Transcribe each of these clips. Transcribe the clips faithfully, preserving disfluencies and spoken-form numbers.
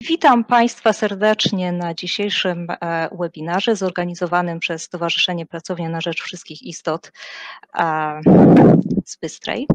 Witam Państwa serdecznie na dzisiejszym webinarze zorganizowanym przez Stowarzyszenie Pracownia na Rzecz Wszystkich Istot z Bystrej.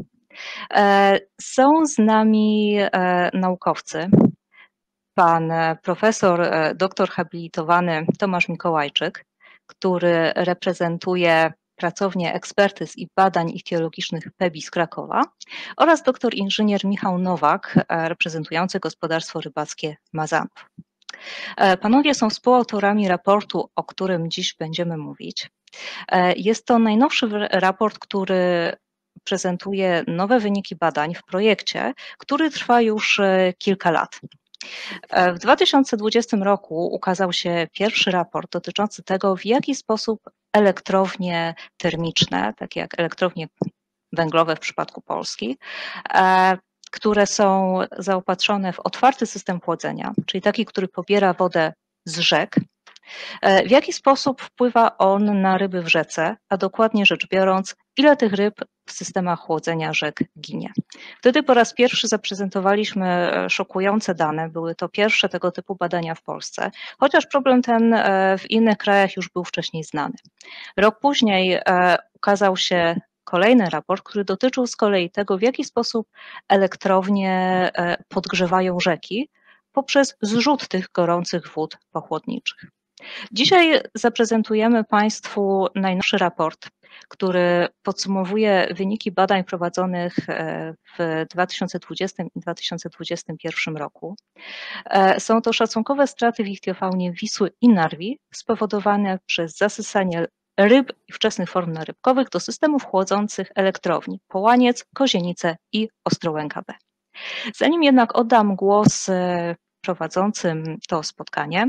Są z nami naukowcy, pan profesor doktor habilitowany Tomasz Mikołajczyk, który reprezentuje Pracownię Ekspertyz i Badań Ichtiologicznych P E B I z Krakowa, oraz doktor inżynier Michał Nowak, reprezentujący Gospodarstwo Rybackie Mazanów. Panowie są współautorami raportu, o którym dziś będziemy mówić. Jest to najnowszy raport, który prezentuje nowe wyniki badań w projekcie, który trwa już kilka lat. W dwa tysiące dwudziestym roku ukazał się pierwszy raport dotyczący tego, w jaki sposób elektrownie termiczne, takie jak elektrownie węglowe w przypadku Polski, które są zaopatrzone w otwarty system chłodzenia, czyli taki, który pobiera wodę z rzek, w jaki sposób wpływa on na ryby w rzece, a dokładnie rzecz biorąc, ile tych ryb w systemach chłodzenia rzek ginie. Wtedy po raz pierwszy zaprezentowaliśmy szokujące dane, były to pierwsze tego typu badania w Polsce, chociaż problem ten w innych krajach już był wcześniej znany. Rok później ukazał się kolejny raport, który dotyczył z kolei tego, w jaki sposób elektrownie podgrzewają rzeki poprzez zrzut tych gorących wód pochłodniczych. Dzisiaj zaprezentujemy Państwu najnowszy raport, który podsumowuje wyniki badań prowadzonych w dwa tysiące dwudziestym i dwa tysiące dwudziestym pierwszym roku. Są to szacunkowe straty w ichtiofaunie Wisły i Narwi spowodowane przez zasysanie ryb i wczesnych form narybkowych do systemów chłodzących elektrowni Połaniec, Kozienice i Ostrołęka B. Zanim jednak oddam głos prowadzącym to spotkanie,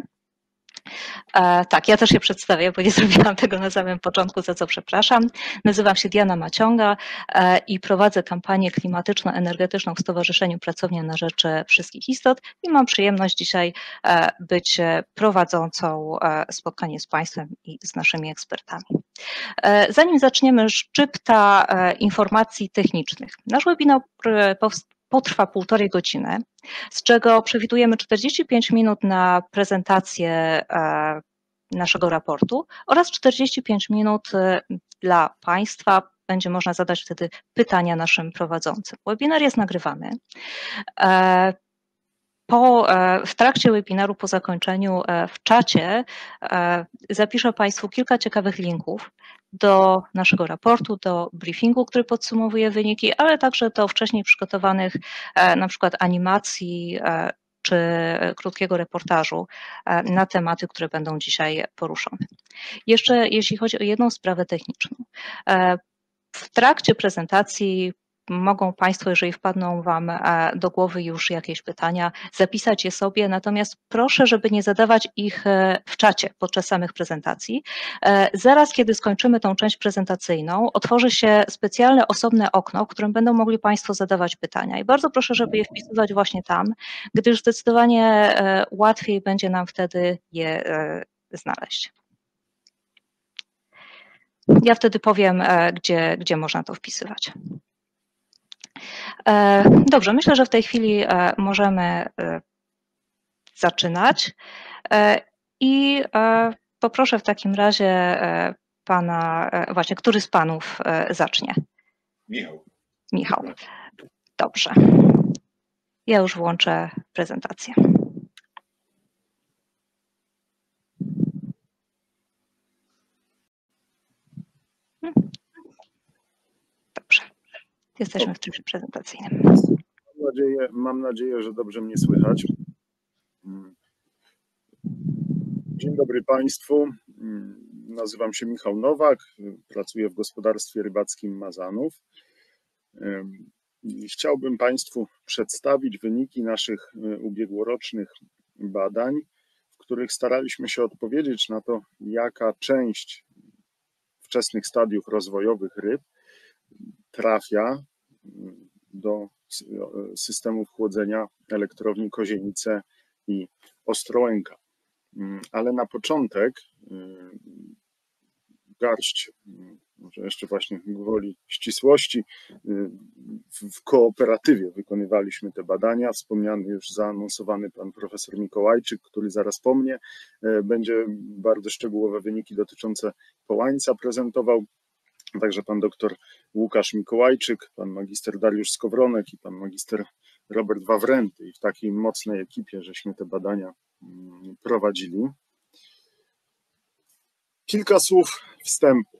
E, tak, ja też się przedstawię, bo nie zrobiłam tego na samym początku, za co przepraszam. Nazywam się Diana Maciąga e, i prowadzę kampanię klimatyczno-energetyczną w Stowarzyszeniu Pracownia na Rzecz Wszystkich Istot i mam przyjemność dzisiaj e, być prowadzącą e, spotkanie z Państwem i z naszymi ekspertami. E, zanim zaczniemy, szczypta e, informacji technicznych. Nasz webinar powstał potrwa półtorej godziny, z czego przewidujemy czterdzieści pięć minut na prezentację naszego raportu oraz czterdzieści pięć minut dla Państwa. Będzie można zadać wtedy pytania naszym prowadzącym. Webinar jest nagrywany. Po, w trakcie webinaru, po zakończeniu, w czacie zapiszę Państwu kilka ciekawych linków do naszego raportu, do briefingu, który podsumowuje wyniki, ale także do wcześniej przygotowanych na przykład animacji czy krótkiego reportażu na tematy, które będą dzisiaj poruszone. Jeszcze jeśli chodzi o jedną sprawę techniczną. W trakcie prezentacji mogą Państwo, jeżeli wpadną Wam do głowy już jakieś pytania, zapisać je sobie, natomiast proszę, żeby nie zadawać ich w czacie podczas samych prezentacji. Zaraz, kiedy skończymy tą część prezentacyjną, otworzy się specjalne, osobne okno, w którym będą mogli Państwo zadawać pytania i bardzo proszę, żeby je wpisywać właśnie tam, gdyż zdecydowanie łatwiej będzie nam wtedy je znaleźć. Ja wtedy powiem, gdzie, gdzie można to wpisywać. Dobrze, myślę, że w tej chwili możemy zaczynać i poproszę w takim razie pana, właśnie, który z panów zacznie? Michał. Michał. Dobrze. Ja już włączę prezentację. Dobrze. Jesteśmy w trybie prezentacyjnym. Mam nadzieję, mam nadzieję, że dobrze mnie słychać. Dzień dobry Państwu. Nazywam się Michał Nowak, pracuję w Gospodarstwie Rybackim Mazanów. Chciałbym Państwu przedstawić wyniki naszych ubiegłorocznych badań, w których staraliśmy się odpowiedzieć na to, jaka część wczesnych stadiów rozwojowych ryb trafia do systemów chłodzenia elektrowni Kozienice i Ostrołęka. Ale na początek garść, może jeszcze właśnie gwoli ścisłości, w kooperatywie wykonywaliśmy te badania. Wspomniany już zaanonsowany pan profesor Mikołajczyk, który zaraz po mnie będzie bardzo szczegółowe wyniki dotyczące połańca prezentował. Także pan doktor Łukasz Mikołajczyk, pan magister Dariusz Skowronek i pan magister Robert Wawręty. I w takiej mocnej ekipie żeśmy te badania prowadzili. Kilka słów wstępu.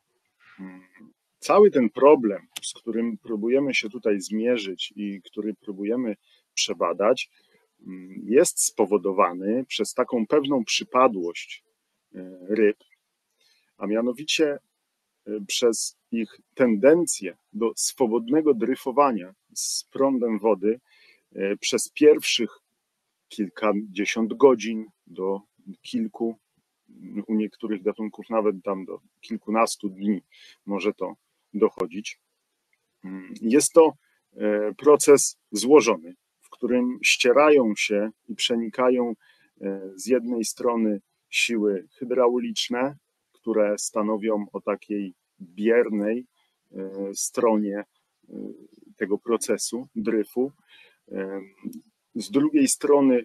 Cały ten problem, z którym próbujemy się tutaj zmierzyć i który próbujemy przebadać, jest spowodowany przez taką pewną przypadłość ryb, a mianowicie przez ich tendencję do swobodnego dryfowania z prądem wody przez pierwszych kilkadziesiąt godzin do kilku, u niektórych gatunków nawet tam do kilkunastu dni może to dochodzić. Jest to proces złożony, w którym ścierają się i przenikają z jednej strony siły hydrauliczne, które stanowią o takiej biernej stronie tego procesu dryfu. Z drugiej strony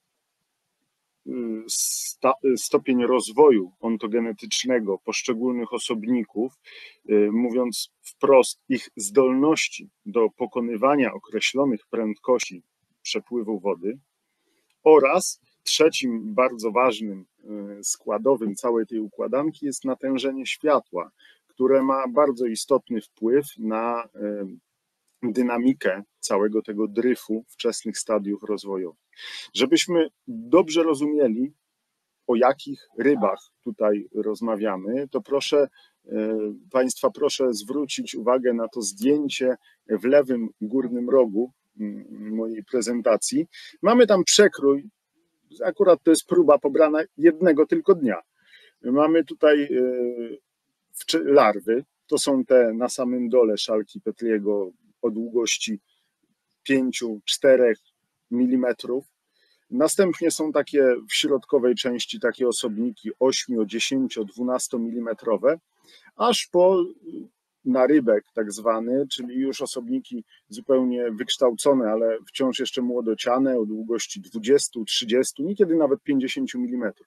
stopień rozwoju ontogenetycznego poszczególnych osobników, mówiąc wprost, ich zdolności do pokonywania określonych prędkości przepływu wody, oraz trzecim bardzo ważnym składowym całej tej układanki jest natężenie światła, które ma bardzo istotny wpływ na dynamikę całego tego dryfu wczesnych stadiów rozwojowych. Żebyśmy dobrze rozumieli, o jakich rybach tutaj rozmawiamy, to proszę Państwa, proszę zwrócić uwagę na to zdjęcie w lewym górnym rogu mojej prezentacji. Mamy tam przekrój, akurat to jest próba pobrana jednego tylko dnia. Mamy tutaj larwy, to są te na samym dole szalki Petriego o długości pięć do czterech milimetrów. Następnie są takie w środkowej części takie osobniki osiem, dziesięć, dwanaście milimetrowe, aż po narybek tak zwany, czyli już osobniki zupełnie wykształcone, ale wciąż jeszcze młodociane o długości dwadzieścia, trzydzieści, niekiedy nawet pięćdziesiąt milimetrów.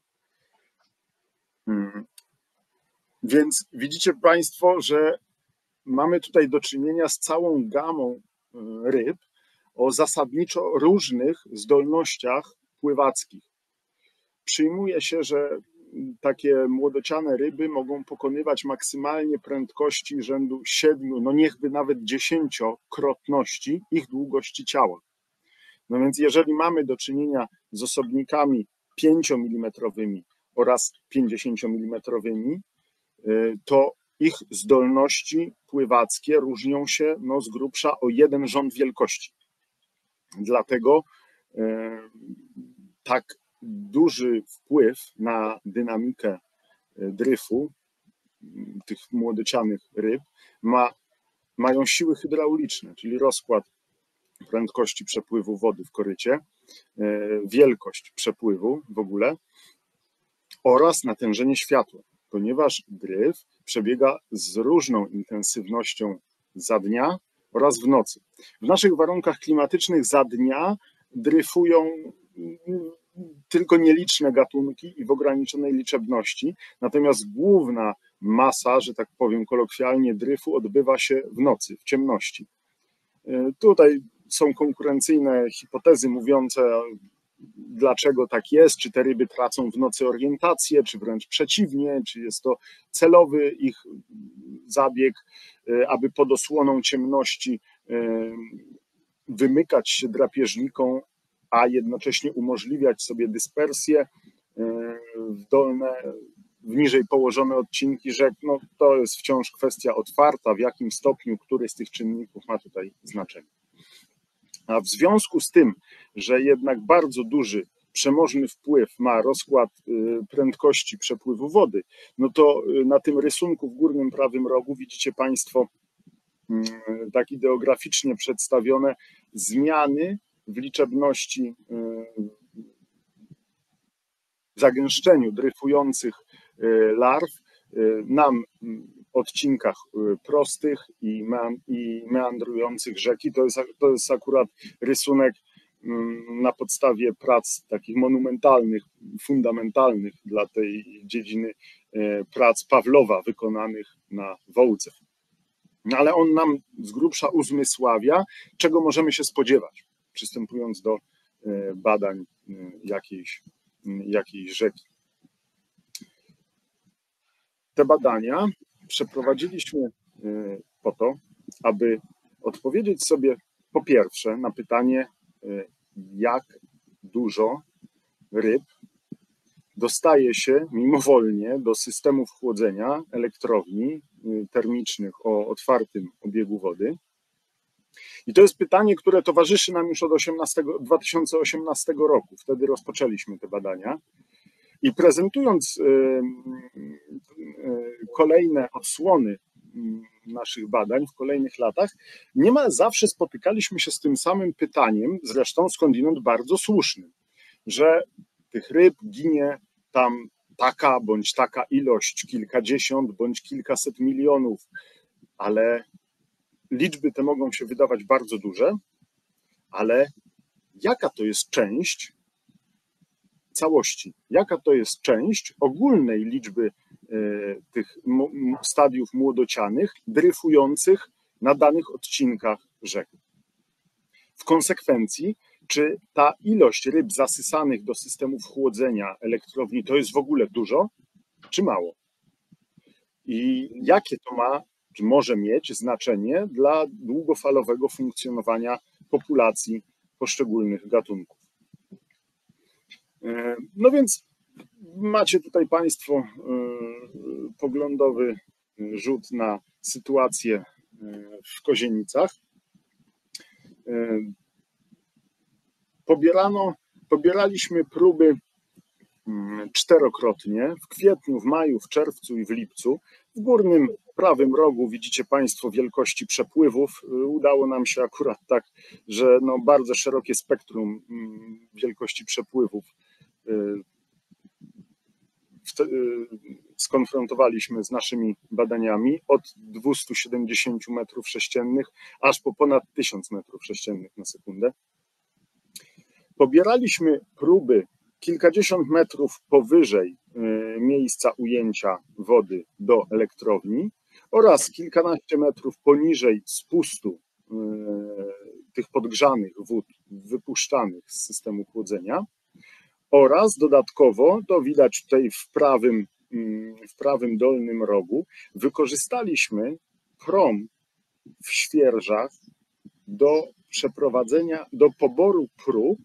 Hmm. Więc widzicie Państwo, że mamy tutaj do czynienia z całą gamą ryb o zasadniczo różnych zdolnościach pływackich. Przyjmuje się, że takie młodociane ryby mogą pokonywać maksymalnie prędkości rzędu siedmiu, no niechby nawet dziesięciokrotności ich długości ciała. No więc jeżeli mamy do czynienia z osobnikami pięciomilimetrowymi oraz pięćdziesięciomilimetrowymi, to ich zdolności pływackie różnią się no, z grubsza o jeden rząd wielkości. Dlatego tak duży wpływ na dynamikę dryfu tych młodocianych ryb ma, mają siły hydrauliczne, czyli rozkład prędkości przepływu wody w korycie, wielkość przepływu w ogóle oraz natężenie światła, ponieważ dryf przebiega z różną intensywnością za dnia oraz w nocy. W naszych warunkach klimatycznych za dnia dryfują tylko nieliczne gatunki i w ograniczonej liczebności, natomiast główna masa, że tak powiem kolokwialnie, dryfu odbywa się w nocy, w ciemności. Tutaj są konkurencyjne hipotezy mówiące, dlaczego tak jest, czy te ryby tracą w nocy orientację, czy wręcz przeciwnie, czy jest to celowy ich zabieg, aby pod osłoną ciemności wymykać się drapieżnikom, a jednocześnie umożliwiać sobie dyspersję w dolne, w niżej położone odcinki rzek. No, to jest wciąż kwestia otwarta, w jakim stopniu który z tych czynników ma tutaj znaczenie. A w związku z tym, że jednak bardzo duży, przemożny wpływ ma rozkład prędkości przepływu wody, no to na tym rysunku w górnym prawym rogu widzicie Państwo tak ideograficznie przedstawione zmiany w liczebności, w zagęszczeniu dryfujących larw nam odcinkach prostych i meandrujących rzeki. To jest, to jest akurat rysunek na podstawie prac takich monumentalnych, fundamentalnych dla tej dziedziny prac Pawlowa wykonanych na Wołdze. No ale on nam z grubsza uzmysławia, czego możemy się spodziewać, przystępując do badań jakiejś, jakiejś rzeki. Te badania przeprowadziliśmy po to, aby odpowiedzieć sobie po pierwsze na pytanie, jak dużo ryb dostaje się mimowolnie do systemów chłodzenia elektrowni termicznych o otwartym obiegu wody. I to jest pytanie, które towarzyszy nam już od dwa tysiące osiemnastego roku. Wtedy rozpoczęliśmy te badania. I prezentując kolejne odsłony naszych badań w kolejnych latach, niemal zawsze spotykaliśmy się z tym samym pytaniem, zresztą skądinąd bardzo słusznym, że tych ryb ginie tam taka bądź taka ilość, kilkadziesiąt bądź kilkaset milionów, ale liczby te mogą się wydawać bardzo duże, ale jaka to jest część całości, jaka to jest część ogólnej liczby tych stadiów młodocianych dryfujących na danych odcinkach rzek. W konsekwencji, czy ta ilość ryb zasysanych do systemów chłodzenia elektrowni to jest w ogóle dużo, czy mało? I jakie to ma, czy może mieć znaczenie dla długofalowego funkcjonowania populacji poszczególnych gatunków? No więc macie tutaj Państwo poglądowy rzut na sytuację w Kozienicach. Pobierano, pobieraliśmy próby czterokrotnie, w kwietniu, w maju, w czerwcu i w lipcu. W górnym prawym rogu widzicie Państwo wielkości przepływów. Udało nam się akurat tak, że no bardzo szerokie spektrum wielkości przepływów skonfrontowaliśmy z naszymi badaniami od dwustu siedemdziesięciu metrów sześciennych aż po ponad tysiąc metrów sześciennych na sekundę. Pobieraliśmy próby kilkadziesiąt metrów powyżej miejsca ujęcia wody do elektrowni oraz kilkanaście metrów poniżej spustu tych podgrzanych wód wypuszczanych z systemu chłodzenia. Oraz dodatkowo, to widać tutaj w prawym, w prawym dolnym rogu, wykorzystaliśmy prom w Świerżach do przeprowadzenia, do poboru prób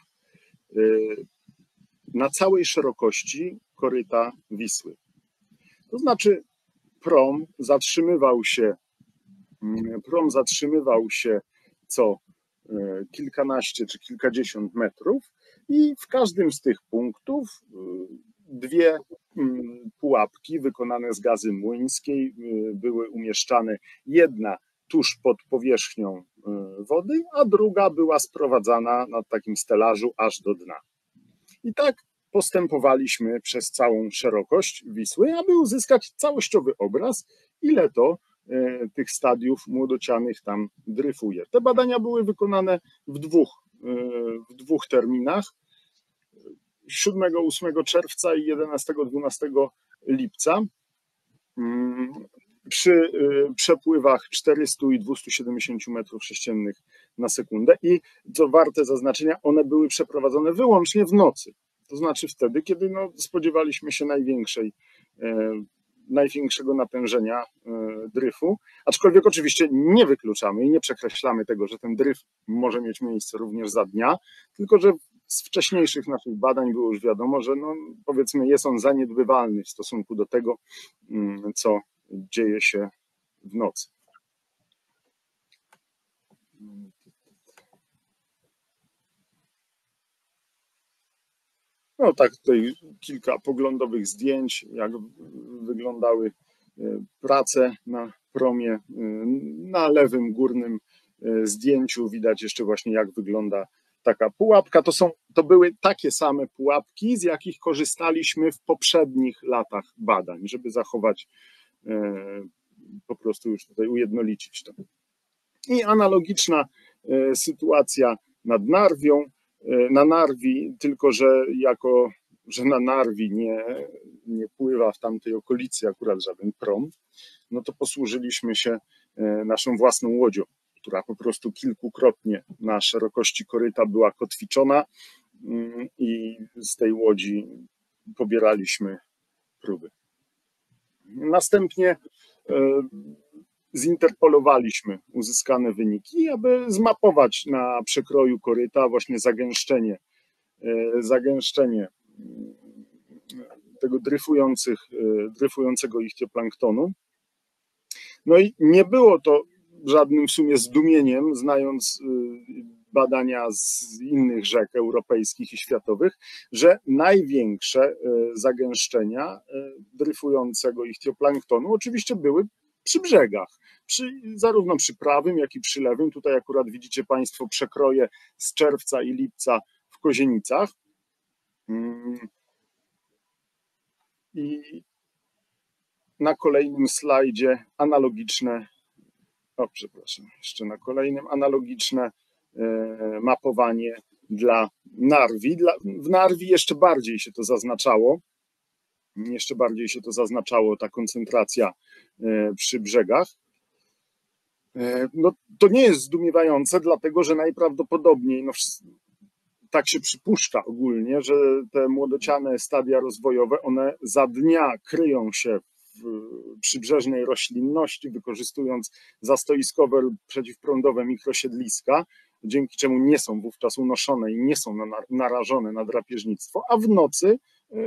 na całej szerokości koryta Wisły. To znaczy prom zatrzymywał się, prom zatrzymywał się co kilkanaście czy kilkadziesiąt metrów i w każdym z tych punktów dwie pułapki wykonane z gazy młyńskiej były umieszczane. Jedna tuż pod powierzchnią wody, a druga była sprowadzana na takim stelażu aż do dna. I tak postępowaliśmy przez całą szerokość Wisły, aby uzyskać całościowy obraz, ile to tych stadiów młodocianych tam dryfuje. Te badania były wykonane w dwóch, w dwóch terminach, siódmego ósmego czerwca i jedenastego dwunastego lipca, przy przepływach czterystu i dwustu siedemdziesięciu metrów sześciennych na sekundę i co warte zaznaczenia, one były przeprowadzone wyłącznie w nocy, to znaczy wtedy, kiedy no, spodziewaliśmy się największej największego natężenia dryfu, aczkolwiek oczywiście nie wykluczamy i nie przekreślamy tego, że ten dryf może mieć miejsce również za dnia, tylko że z wcześniejszych naszych badań było już wiadomo, że no, powiedzmy jest on zaniedbywalny w stosunku do tego, co dzieje się w nocy. No tak, tutaj kilka poglądowych zdjęć, jak wyglądały prace na promie. Na lewym górnym zdjęciu widać jeszcze właśnie, jak wygląda taka pułapka. To są, to to były takie same pułapki, z jakich korzystaliśmy w poprzednich latach badań, żeby zachować, po prostu już tutaj ujednolicić to. I analogiczna sytuacja nad Narwią, na Narwi, tylko że jako, że na Narwi nie, nie pływa w tamtej okolicy akurat żaden prom, no to posłużyliśmy się naszą własną łodzią, która po prostu kilkukrotnie na szerokości koryta była kotwiczona i z tej łodzi pobieraliśmy próby. Następnie zinterpolowaliśmy uzyskane wyniki, aby zmapować na przekroju koryta właśnie zagęszczenie, zagęszczenie tego dryfujących, dryfującego ichtioplanktonu. No i nie było to żadnym w sumie zdumieniem, znając badania z innych rzek europejskich i światowych, że największe zagęszczenia dryfującego ichtioplanktonu oczywiście były przy brzegach, przy, zarówno przy prawym, jak i przy lewym. Tutaj akurat widzicie Państwo przekroje z czerwca i lipca w Kozienicach. I na kolejnym slajdzie analogiczne, o przepraszam, jeszcze na kolejnym analogiczne mapowanie dla Narwi. Dla, w Narwi jeszcze bardziej się to zaznaczało, jeszcze bardziej się to zaznaczało, ta koncentracja przy brzegach. No, to nie jest zdumiewające, dlatego że najprawdopodobniej, no, tak się przypuszcza ogólnie, że te młodociane stadia rozwojowe, one za dnia kryją się w przybrzeżnej roślinności, wykorzystując zastoiskowe lub przeciwprądowe mikrosiedliska, dzięki czemu nie są wówczas unoszone i nie są narażone na drapieżnictwo, a w nocy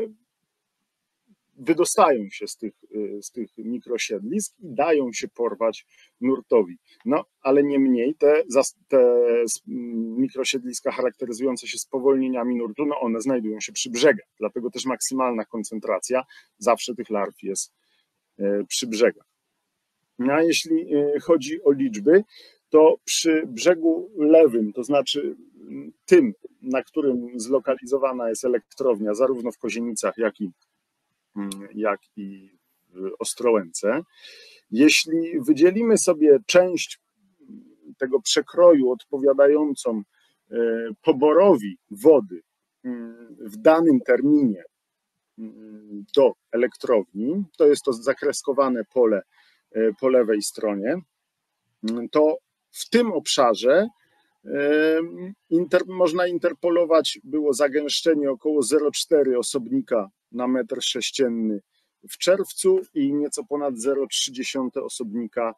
wydostają się z tych, z tych mikrosiedlisk i dają się porwać nurtowi. No, ale niemniej te, te mikrosiedliska charakteryzujące się spowolnieniami nurtu, no one znajdują się przy brzegach, dlatego też maksymalna koncentracja zawsze tych larw jest przy brzegach. No, a jeśli chodzi o liczby, to przy brzegu lewym, to znaczy tym, na którym zlokalizowana jest elektrownia, zarówno w Kozienicach, jak i jak i w Ostrołęce. Jeśli wydzielimy sobie część tego przekroju odpowiadającą poborowi wody w danym terminie do elektrowni, to jest to zakreskowane pole po lewej stronie, to w tym obszarze inter, można interpolować było zagęszczenie około zero przecinek cztery osobnika na metr sześcienny w czerwcu i nieco ponad zero przecinek trzy osobnika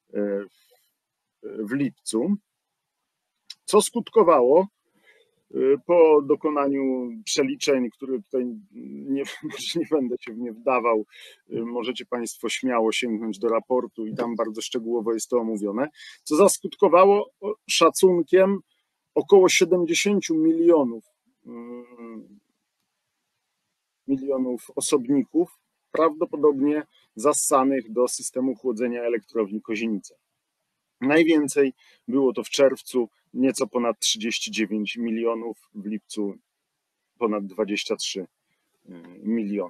w lipcu, co skutkowało po dokonaniu przeliczeń, które tutaj nie, nie będę się w nie wdawał, możecie Państwo śmiało sięgnąć do raportu i tam bardzo szczegółowo jest to omówione, co zaskutkowało szacunkiem około siedemdziesiąt milionów milionów osobników, prawdopodobnie zassanych do systemu chłodzenia elektrowni Kozienice. Najwięcej było to w czerwcu, nieco ponad trzydzieści dziewięć milionów, w lipcu ponad dwadzieścia trzy miliony.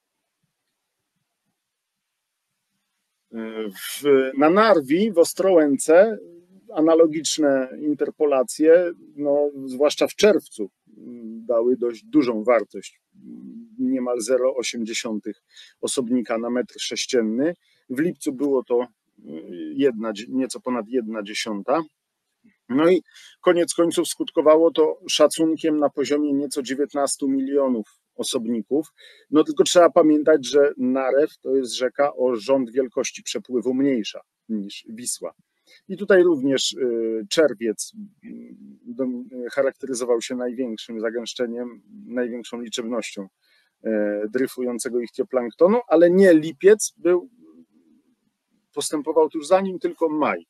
W, na Narwi, w Ostrołęce, analogiczne interpolacje, no, zwłaszcza w czerwcu, dały dość dużą wartość, niemal zero przecinek osiem osobnika na metr sześcienny. W lipcu było to jedna, nieco ponad jedna dziesiąta. No i koniec końców skutkowało to szacunkiem na poziomie nieco dziewiętnastu milionów osobników. No tylko trzeba pamiętać, że Narew to jest rzeka o rząd wielkości przepływu mniejsza niż Wisła. I tutaj również czerwiec charakteryzował się największym zagęszczeniem, największą liczebnością dryfującego ichtioplanktonu, ale nie lipiec, był, postępował tuż za nim, tylko maj.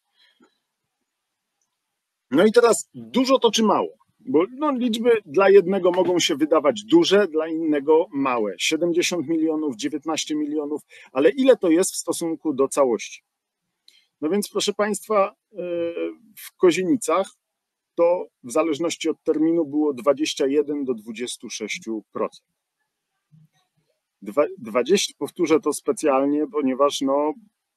No i teraz dużo to czy mało? Bo no, liczby dla jednego mogą się wydawać duże, dla innego małe. siedemdziesiąt milionów, dziewiętnaście milionów, ale ile to jest w stosunku do całości? No więc proszę Państwa, w Kozienicach to w zależności od terminu było dwadzieścia jeden do dwudziestu sześciu procent. dwadzieścia, powtórzę to specjalnie, ponieważ no,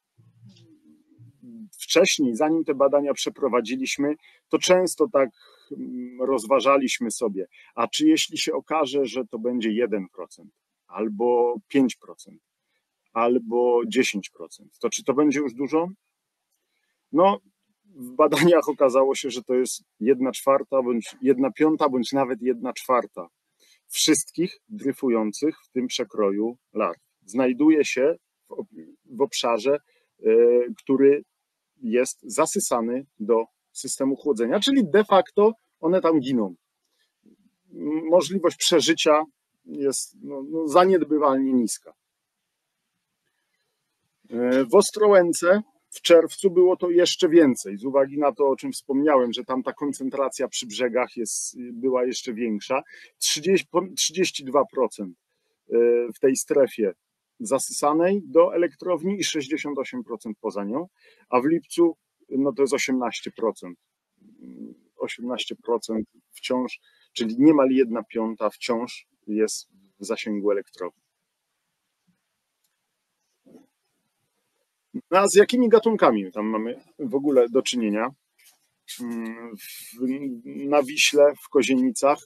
wcześniej, zanim te badania przeprowadziliśmy, to często tak rozważaliśmy sobie, a czy jeśli się okaże, że to będzie jeden procent, albo pięć procent, albo dziesięć procent, to czy to będzie już dużo? No, w badaniach okazało się, że to jest jedna czwarta, bądź jedna piąta, bądź nawet jedna czwarta wszystkich dryfujących w tym przekroju larw. Znajduje się w, w obszarze, y, który jest zasysany do systemu chłodzenia, czyli de facto one tam giną. Możliwość przeżycia jest no, no, zaniedbywalnie niska. W Ostrołęce w czerwcu było to jeszcze więcej, z uwagi na to, o czym wspomniałem, że tam ta koncentracja przy brzegach jest, była jeszcze większa. trzydzieści dwa procent w tej strefie zasysanej do elektrowni i sześćdziesiąt osiem procent poza nią, a w lipcu no to jest osiemnaście procent. osiemnaście procent wciąż, czyli niemal jedna piąta wciąż jest w zasięgu elektrowni. No a z jakimi gatunkami tam mamy w ogóle do czynienia? W, na Wiśle, w Kozienicach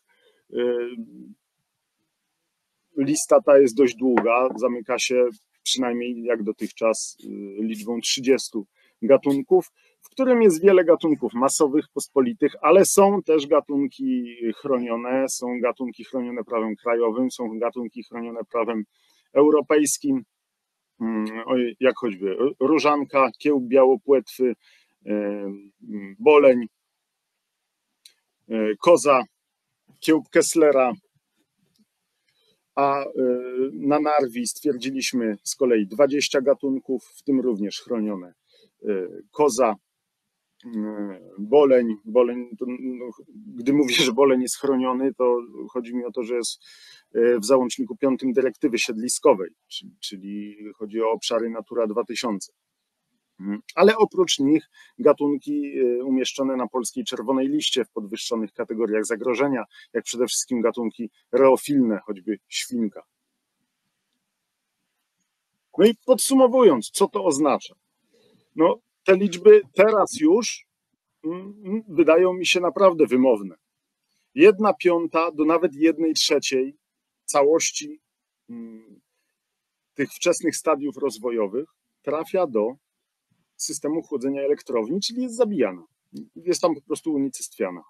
lista ta jest dość długa, zamyka się przynajmniej jak dotychczas liczbą trzydziestu gatunków, w którym jest wiele gatunków masowych, pospolitych, ale są też gatunki chronione, są gatunki chronione prawem krajowym, są gatunki chronione prawem europejskim, jak choćby różanka, kiełb białopłetwy, boleń, koza, kiełb Kesslera, a na Narwi stwierdziliśmy z kolei dwadzieścia gatunków, w tym również chronione. Koza, boleń, boleń to, no, gdy mówię, że boleń jest chroniony, to chodzi mi o to, że jest w załączniku piątym dyrektywy siedliskowej, czyli, czyli chodzi o obszary Natura dwa tysiące. Ale oprócz nich gatunki umieszczone na polskiej czerwonej liście w podwyższonych kategoriach zagrożenia, jak przede wszystkim gatunki reofilne, choćby świnka. No i podsumowując, co to oznacza? No, te liczby teraz już wydają mi się naprawdę wymowne. Jedna piąta do nawet jednej trzeciej całości tych wczesnych stadiów rozwojowych trafia do systemu chłodzenia elektrowni, czyli jest zabijana. Jest tam po prostu unicestwiana.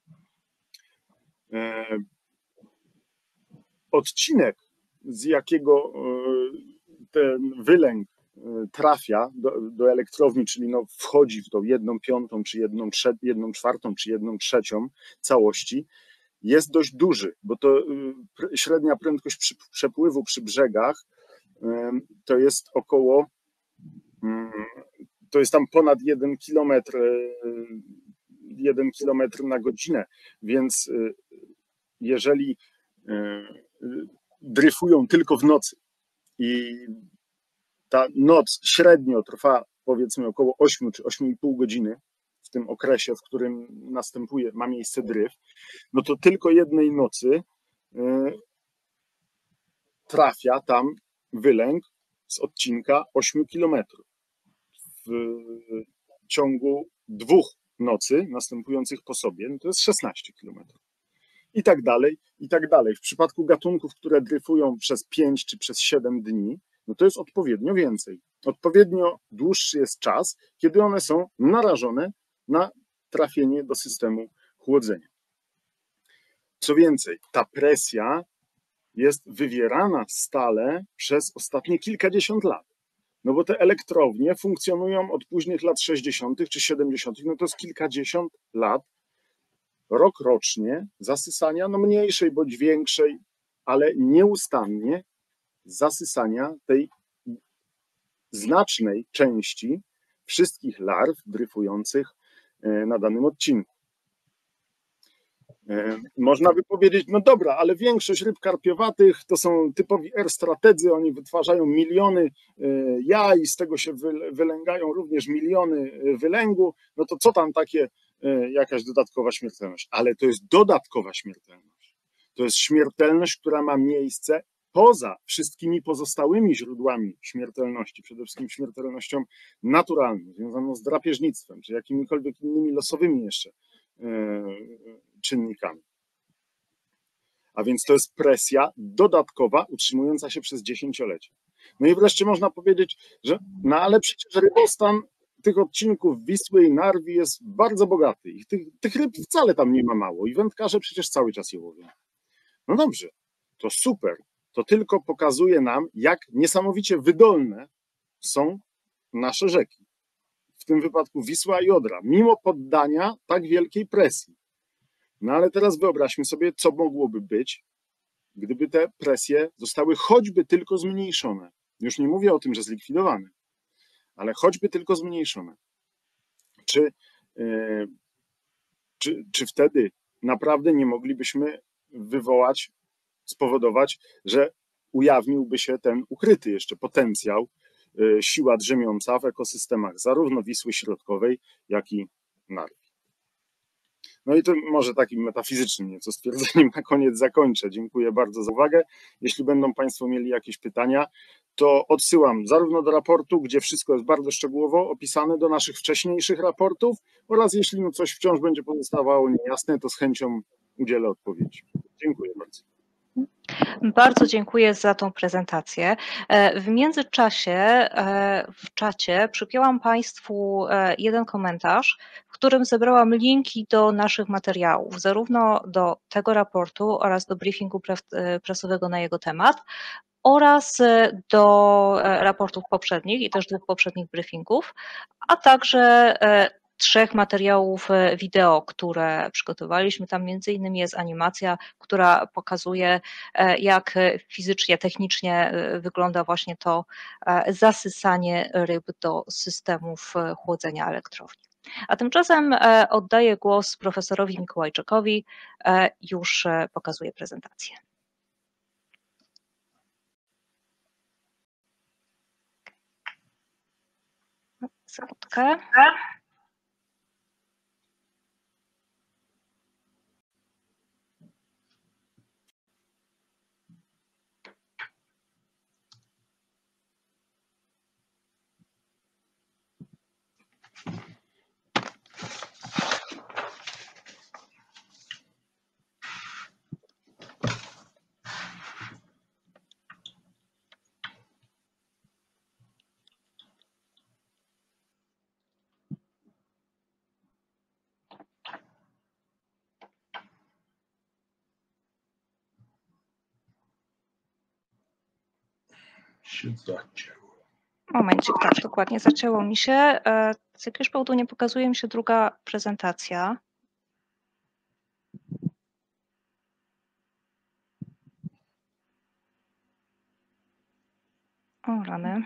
Odcinek, z jakiego ten wylęk trafia do, do elektrowni, czyli no wchodzi w tą jedną piątą, czy jedną, trze- jedną czwartą, czy jedną trzecią całości, jest dość duży, bo to średnia prędkość przy, przepływu przy brzegach to jest około, to jest tam ponad jeden kilometr, jeden kilometr na godzinę, więc jeżeli dryfują tylko w nocy i ta noc średnio trwa powiedzmy około ośmiu czy ośmiu i pół godziny w tym okresie, w którym następuje, ma miejsce dryf, no to tylko jednej nocy trafia tam wylęk z odcinka ośmiu kilometrów. W ciągu dwóch nocy następujących po sobie, no to jest szesnaście kilometrów. I tak dalej, i tak dalej. W przypadku gatunków, które dryfują przez pięć czy przez siedem dni, no to jest odpowiednio więcej. Odpowiednio dłuższy jest czas, kiedy one są narażone na trafienie do systemu chłodzenia. Co więcej, ta presja jest wywierana stale przez ostatnie kilkadziesiąt lat. No bo te elektrownie funkcjonują od późnych lat sześćdziesiątych czy siedemdziesiątych, no to jest kilkadziesiąt lat, rok rocznie zasysania, no mniejszej bądź większej, ale nieustannie zasysania tej znacznej części wszystkich larw dryfujących na danym odcinku. Można by powiedzieć, no dobra, ale większość ryb karpiowatych to są typowi R-strategzy, oni wytwarzają miliony jaj, z tego się wylęgają również miliony wylęgu, no to co tam takie jakaś dodatkowa śmiertelność, ale to jest dodatkowa śmiertelność. To jest śmiertelność, która ma miejsce poza wszystkimi pozostałymi źródłami śmiertelności, przede wszystkim śmiertelnością naturalną, związaną z drapieżnictwem, czy jakimikolwiek innymi losowymi jeszcze czynnikami. A więc to jest presja dodatkowa, utrzymująca się przez dziesięciolecia. No i wreszcie można powiedzieć, że no ale przecież rybostan tych odcinków Wisły i Narwi jest bardzo bogaty i tych, tych ryb wcale tam nie ma mało i wędkarze przecież cały czas je łowią. No dobrze, to super, to tylko pokazuje nam, jak niesamowicie wydolne są nasze rzeki. W tym wypadku Wisła i Odra, mimo poddania tak wielkiej presji. No ale teraz wyobraźmy sobie, co mogłoby być, gdyby te presje zostały choćby tylko zmniejszone. Już nie mówię o tym, że zlikwidowane, ale choćby tylko zmniejszone. Czy, yy, czy, czy wtedy naprawdę nie moglibyśmy wywołać, spowodować, że ujawniłby się ten ukryty jeszcze potencjał, yy, siła drzemiąca w ekosystemach zarówno Wisły Środkowej, jak i Narwi. No i to może takim metafizycznym nieco stwierdzeniem na koniec zakończę. Dziękuję bardzo za uwagę. Jeśli będą Państwo mieli jakieś pytania, to odsyłam zarówno do raportu, gdzie wszystko jest bardzo szczegółowo opisane, do naszych wcześniejszych raportów oraz jeśli no coś wciąż będzie pozostawało niejasne, to z chęcią udzielę odpowiedzi. Dziękuję bardzo. Bardzo dziękuję za tą prezentację. W międzyczasie w czacie przypięłam Państwu jeden komentarz, w którym zebrałam linki do naszych materiałów, zarówno do tego raportu oraz do briefingu prasowego na jego temat, oraz do raportów poprzednich i też dwóch poprzednich briefingów, a także trzech materiałów wideo, które przygotowaliśmy. Tam między innymi jest animacja, która pokazuje, jak fizycznie, technicznie wygląda właśnie to zasysanie ryb do systemów chłodzenia elektrowni. A tymczasem oddaję głos profesorowi Mikołajczykowi, już pokazuje prezentację. Sekundkę. się zacięło. Momencik, tak, dokładnie, zacięło mi się. Z jakiegoś powodu nie pokazuje mi się druga prezentacja. O, rany.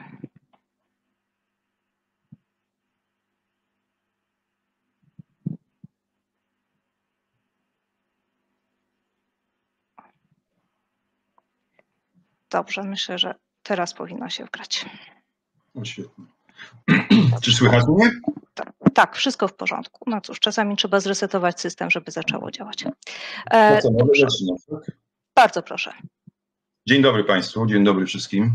Dobrze, myślę, że teraz powinno się wgrać. No świetnie. Czy słychać mnie? Tak, tak, wszystko w porządku. No cóż, czasami trzeba zresetować system, żeby zaczęło działać. To co, mogę zaczynać, tak? Bardzo proszę. Dzień dobry Państwu, dzień dobry wszystkim.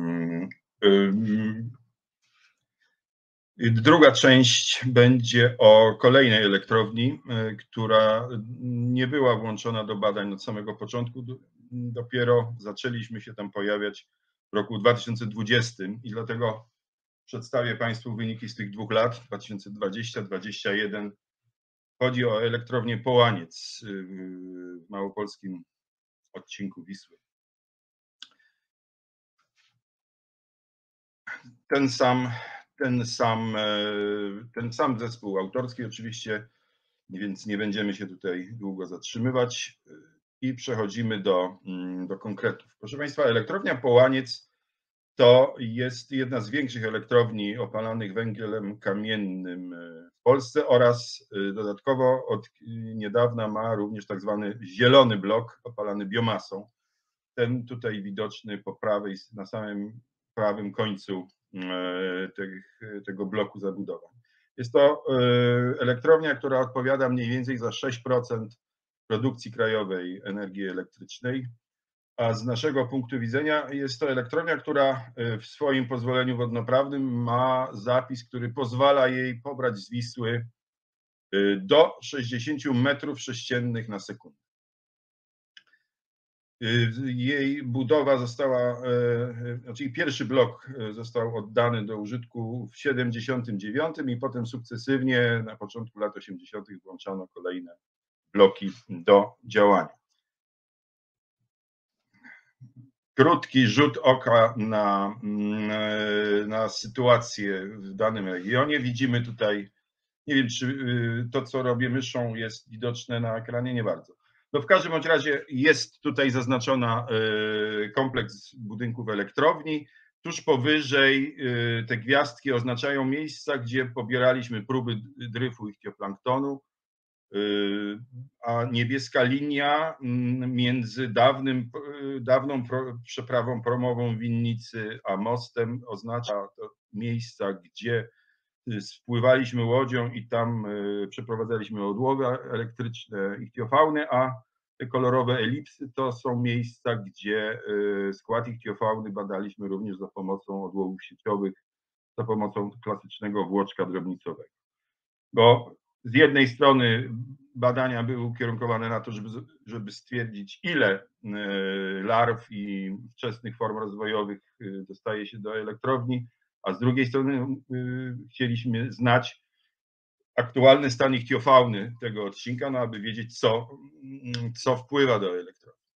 Druga część będzie o kolejnej elektrowni, która nie była włączona do badań od samego początku. Dopiero zaczęliśmy się tam pojawiać w roku dwa tysiące dwudziestym i dlatego przedstawię Państwu wyniki z tych dwóch lat, dwa tysiące dwudziesty do dwa tysiące dwudziestego pierwszego. Chodzi o elektrownię Połaniec w małopolskim odcinku Wisły. Ten sam, ten sam, ten sam zespół autorski oczywiście, więc nie będziemy się tutaj długo zatrzymywać i przechodzimy do, do konkretów. Proszę Państwa, elektrownia Połaniec to jest jedna z większych elektrowni opalanych węglem kamiennym w Polsce oraz dodatkowo od niedawna ma również tak zwany zielony blok opalany biomasą. Ten tutaj widoczny po prawej, na samym prawym końcu tego bloku zabudowań. Jest to elektrownia, która odpowiada mniej więcej za sześć procent produkcji krajowej energii elektrycznej, a z naszego punktu widzenia jest to elektrownia, która w swoim pozwoleniu wodnoprawnym ma zapis, który pozwala jej pobrać z Wisły do sześćdziesięciu metrów sześciennych na sekundę. Jej budowa została, znaczy pierwszy blok został oddany do użytku w siedemdziesiątym dziewiątym i potem sukcesywnie na początku lat osiemdziesiątych włączano kolejne bloki do działania. Krótki rzut oka na, na sytuację w danym regionie. Widzimy tutaj, nie wiem, czy to, co robię myszą, jest widoczne na ekranie, nie bardzo. No w każdym bądź razie jest tutaj zaznaczona kompleks budynków elektrowni. Tuż powyżej te gwiazdki oznaczają miejsca, gdzie pobieraliśmy próby dryfu ichtioplanktonu, a niebieska linia między dawnym, dawną przeprawą promową Winnicy a mostem oznacza to miejsca, gdzie spływaliśmy łodzią i tam przeprowadzaliśmy odłowy elektryczne ichtiofauny, a te kolorowe elipsy to są miejsca, gdzie skład ichtiofauny badaliśmy również za pomocą odłowów sieciowych, za pomocą klasycznego włoczka drobnicowego. Bo z jednej strony badania były ukierunkowane na to, żeby, żeby stwierdzić, ile larw i wczesnych form rozwojowych dostaje się do elektrowni, a z drugiej strony chcieliśmy znać aktualny stan ichtiofauny tego odcinka, no aby wiedzieć, co, co wpływa do elektrowni.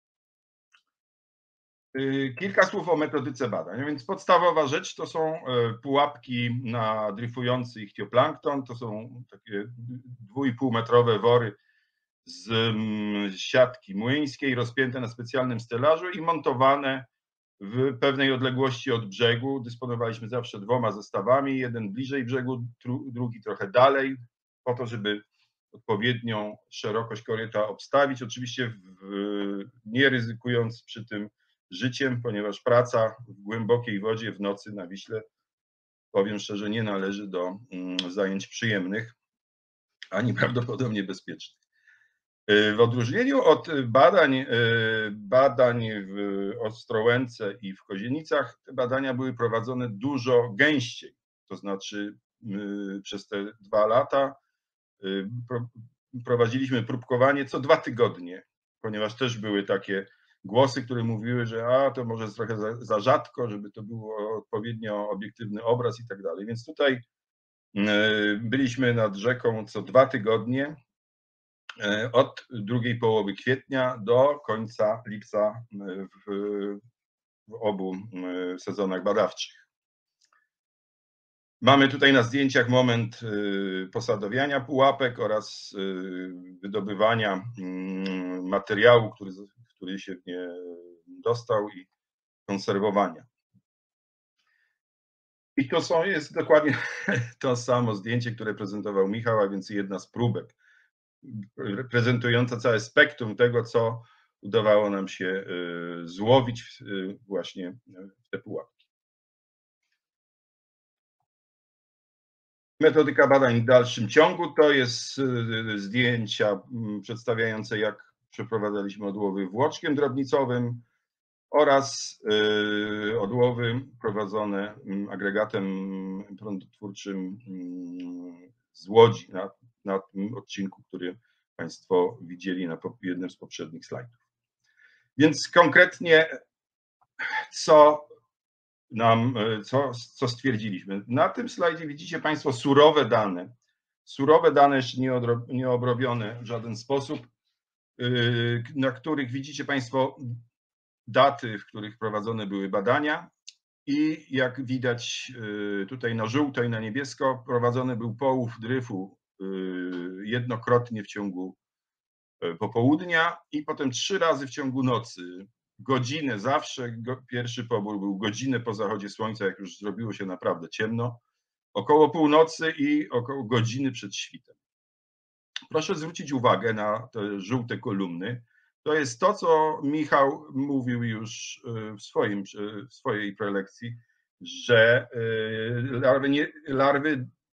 Kilka słów o metodyce badań. Więc podstawowa rzecz to są pułapki na dryfujący ichtioplankton. To są takie dwu i pół metrowe wory z siatki młyńskiej rozpięte na specjalnym stelażu i montowane w pewnej odległości od brzegu. Dysponowaliśmy zawsze dwoma zestawami, jeden bliżej brzegu, drugi trochę dalej, po to, żeby odpowiednią szerokość koryta obstawić. Oczywiście w, nie ryzykując przy tym życiem, ponieważ praca w głębokiej wodzie w nocy na Wiśle, powiem szczerze, nie należy do zajęć przyjemnych, ani prawdopodobnie bezpiecznych. W odróżnieniu od badań, badań w Ostrołęce i w Kozienicach, te badania były prowadzone dużo gęściej, to znaczy przez te dwa lata prowadziliśmy próbkowanie co dwa tygodnie, ponieważ też były takie głosy, które mówiły, że a, to może jest trochę za, za rzadko, żeby to było odpowiednio obiektywny obraz i tak dalej. Więc tutaj byliśmy nad rzeką co dwa tygodnie, od drugiej połowy kwietnia do końca lipca w, w obu sezonach badawczych. Mamy tutaj na zdjęciach moment posadowiania pułapek oraz wydobywania materiału, który, który się w nie dostał i konserwowania. I to są, jest dokładnie to samo zdjęcie, które prezentował Michał, a więc jedna z próbek, prezentująca całe spektrum tego, co udawało nam się złowić właśnie w te pułapki. Metodyka badań w dalszym ciągu to jest zdjęcia przedstawiające, jak przeprowadzaliśmy odłowy włoczkiem drobnicowym oraz odłowy prowadzone agregatem prądotwórczym z Łodzi na, na tym odcinku, który Państwo widzieli na jednym z poprzednich slajdów. Więc konkretnie co nam, co, co stwierdziliśmy? Na tym slajdzie widzicie Państwo surowe dane, surowe dane jeszcze nieobrobione w żaden sposób, na których widzicie Państwo daty, w których prowadzone były badania i jak widać tutaj na żółto i na niebiesko prowadzony był połów dryfu jednokrotnie w ciągu popołudnia i potem trzy razy w ciągu nocy. Godzinę zawsze, pierwszy pobór był godzinę po zachodzie słońca, jak już zrobiło się naprawdę ciemno, około północy i około godziny przed świtem. Proszę zwrócić uwagę na te żółte kolumny. To jest to, co Michał mówił już w, swoim, w swojej prelekcji, że larwy, nie, larwy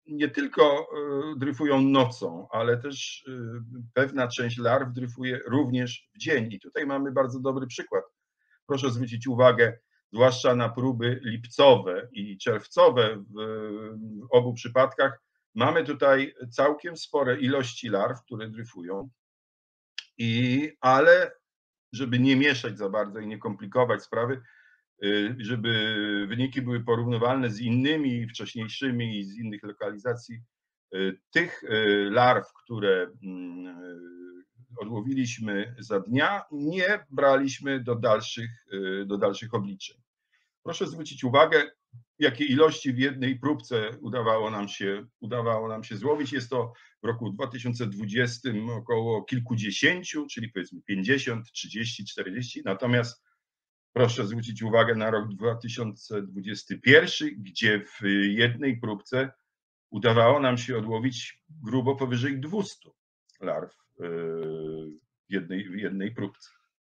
nie tylko dryfują nocą, ale też pewna część larw dryfuje również w dzień. I tutaj mamy bardzo dobry przykład. Proszę zwrócić uwagę, zwłaszcza na próby lipcowe i czerwcowe w obu przypadkach. Mamy tutaj całkiem spore ilości larw, które dryfują, i, ale żeby nie mieszać za bardzo i nie komplikować sprawy, żeby wyniki były porównywalne z innymi wcześniejszymi i z innych lokalizacji, tych larw, które odłowiliśmy za dnia, nie braliśmy do dalszych, do dalszych obliczeń. Proszę zwrócić uwagę, jakie ilości w jednej próbce udawało nam się, udawało nam się złowić. Jest to w roku dwa tysiące dwudziestym około kilkudziesięciu, czyli powiedzmy pięćdziesiąt, trzydzieści, czterdzieści. Natomiast proszę zwrócić uwagę na rok dwa tysiące dwudziesty pierwszy, gdzie w jednej próbce udawało nam się odłowić grubo powyżej dwustu larw w jednej, w jednej próbce.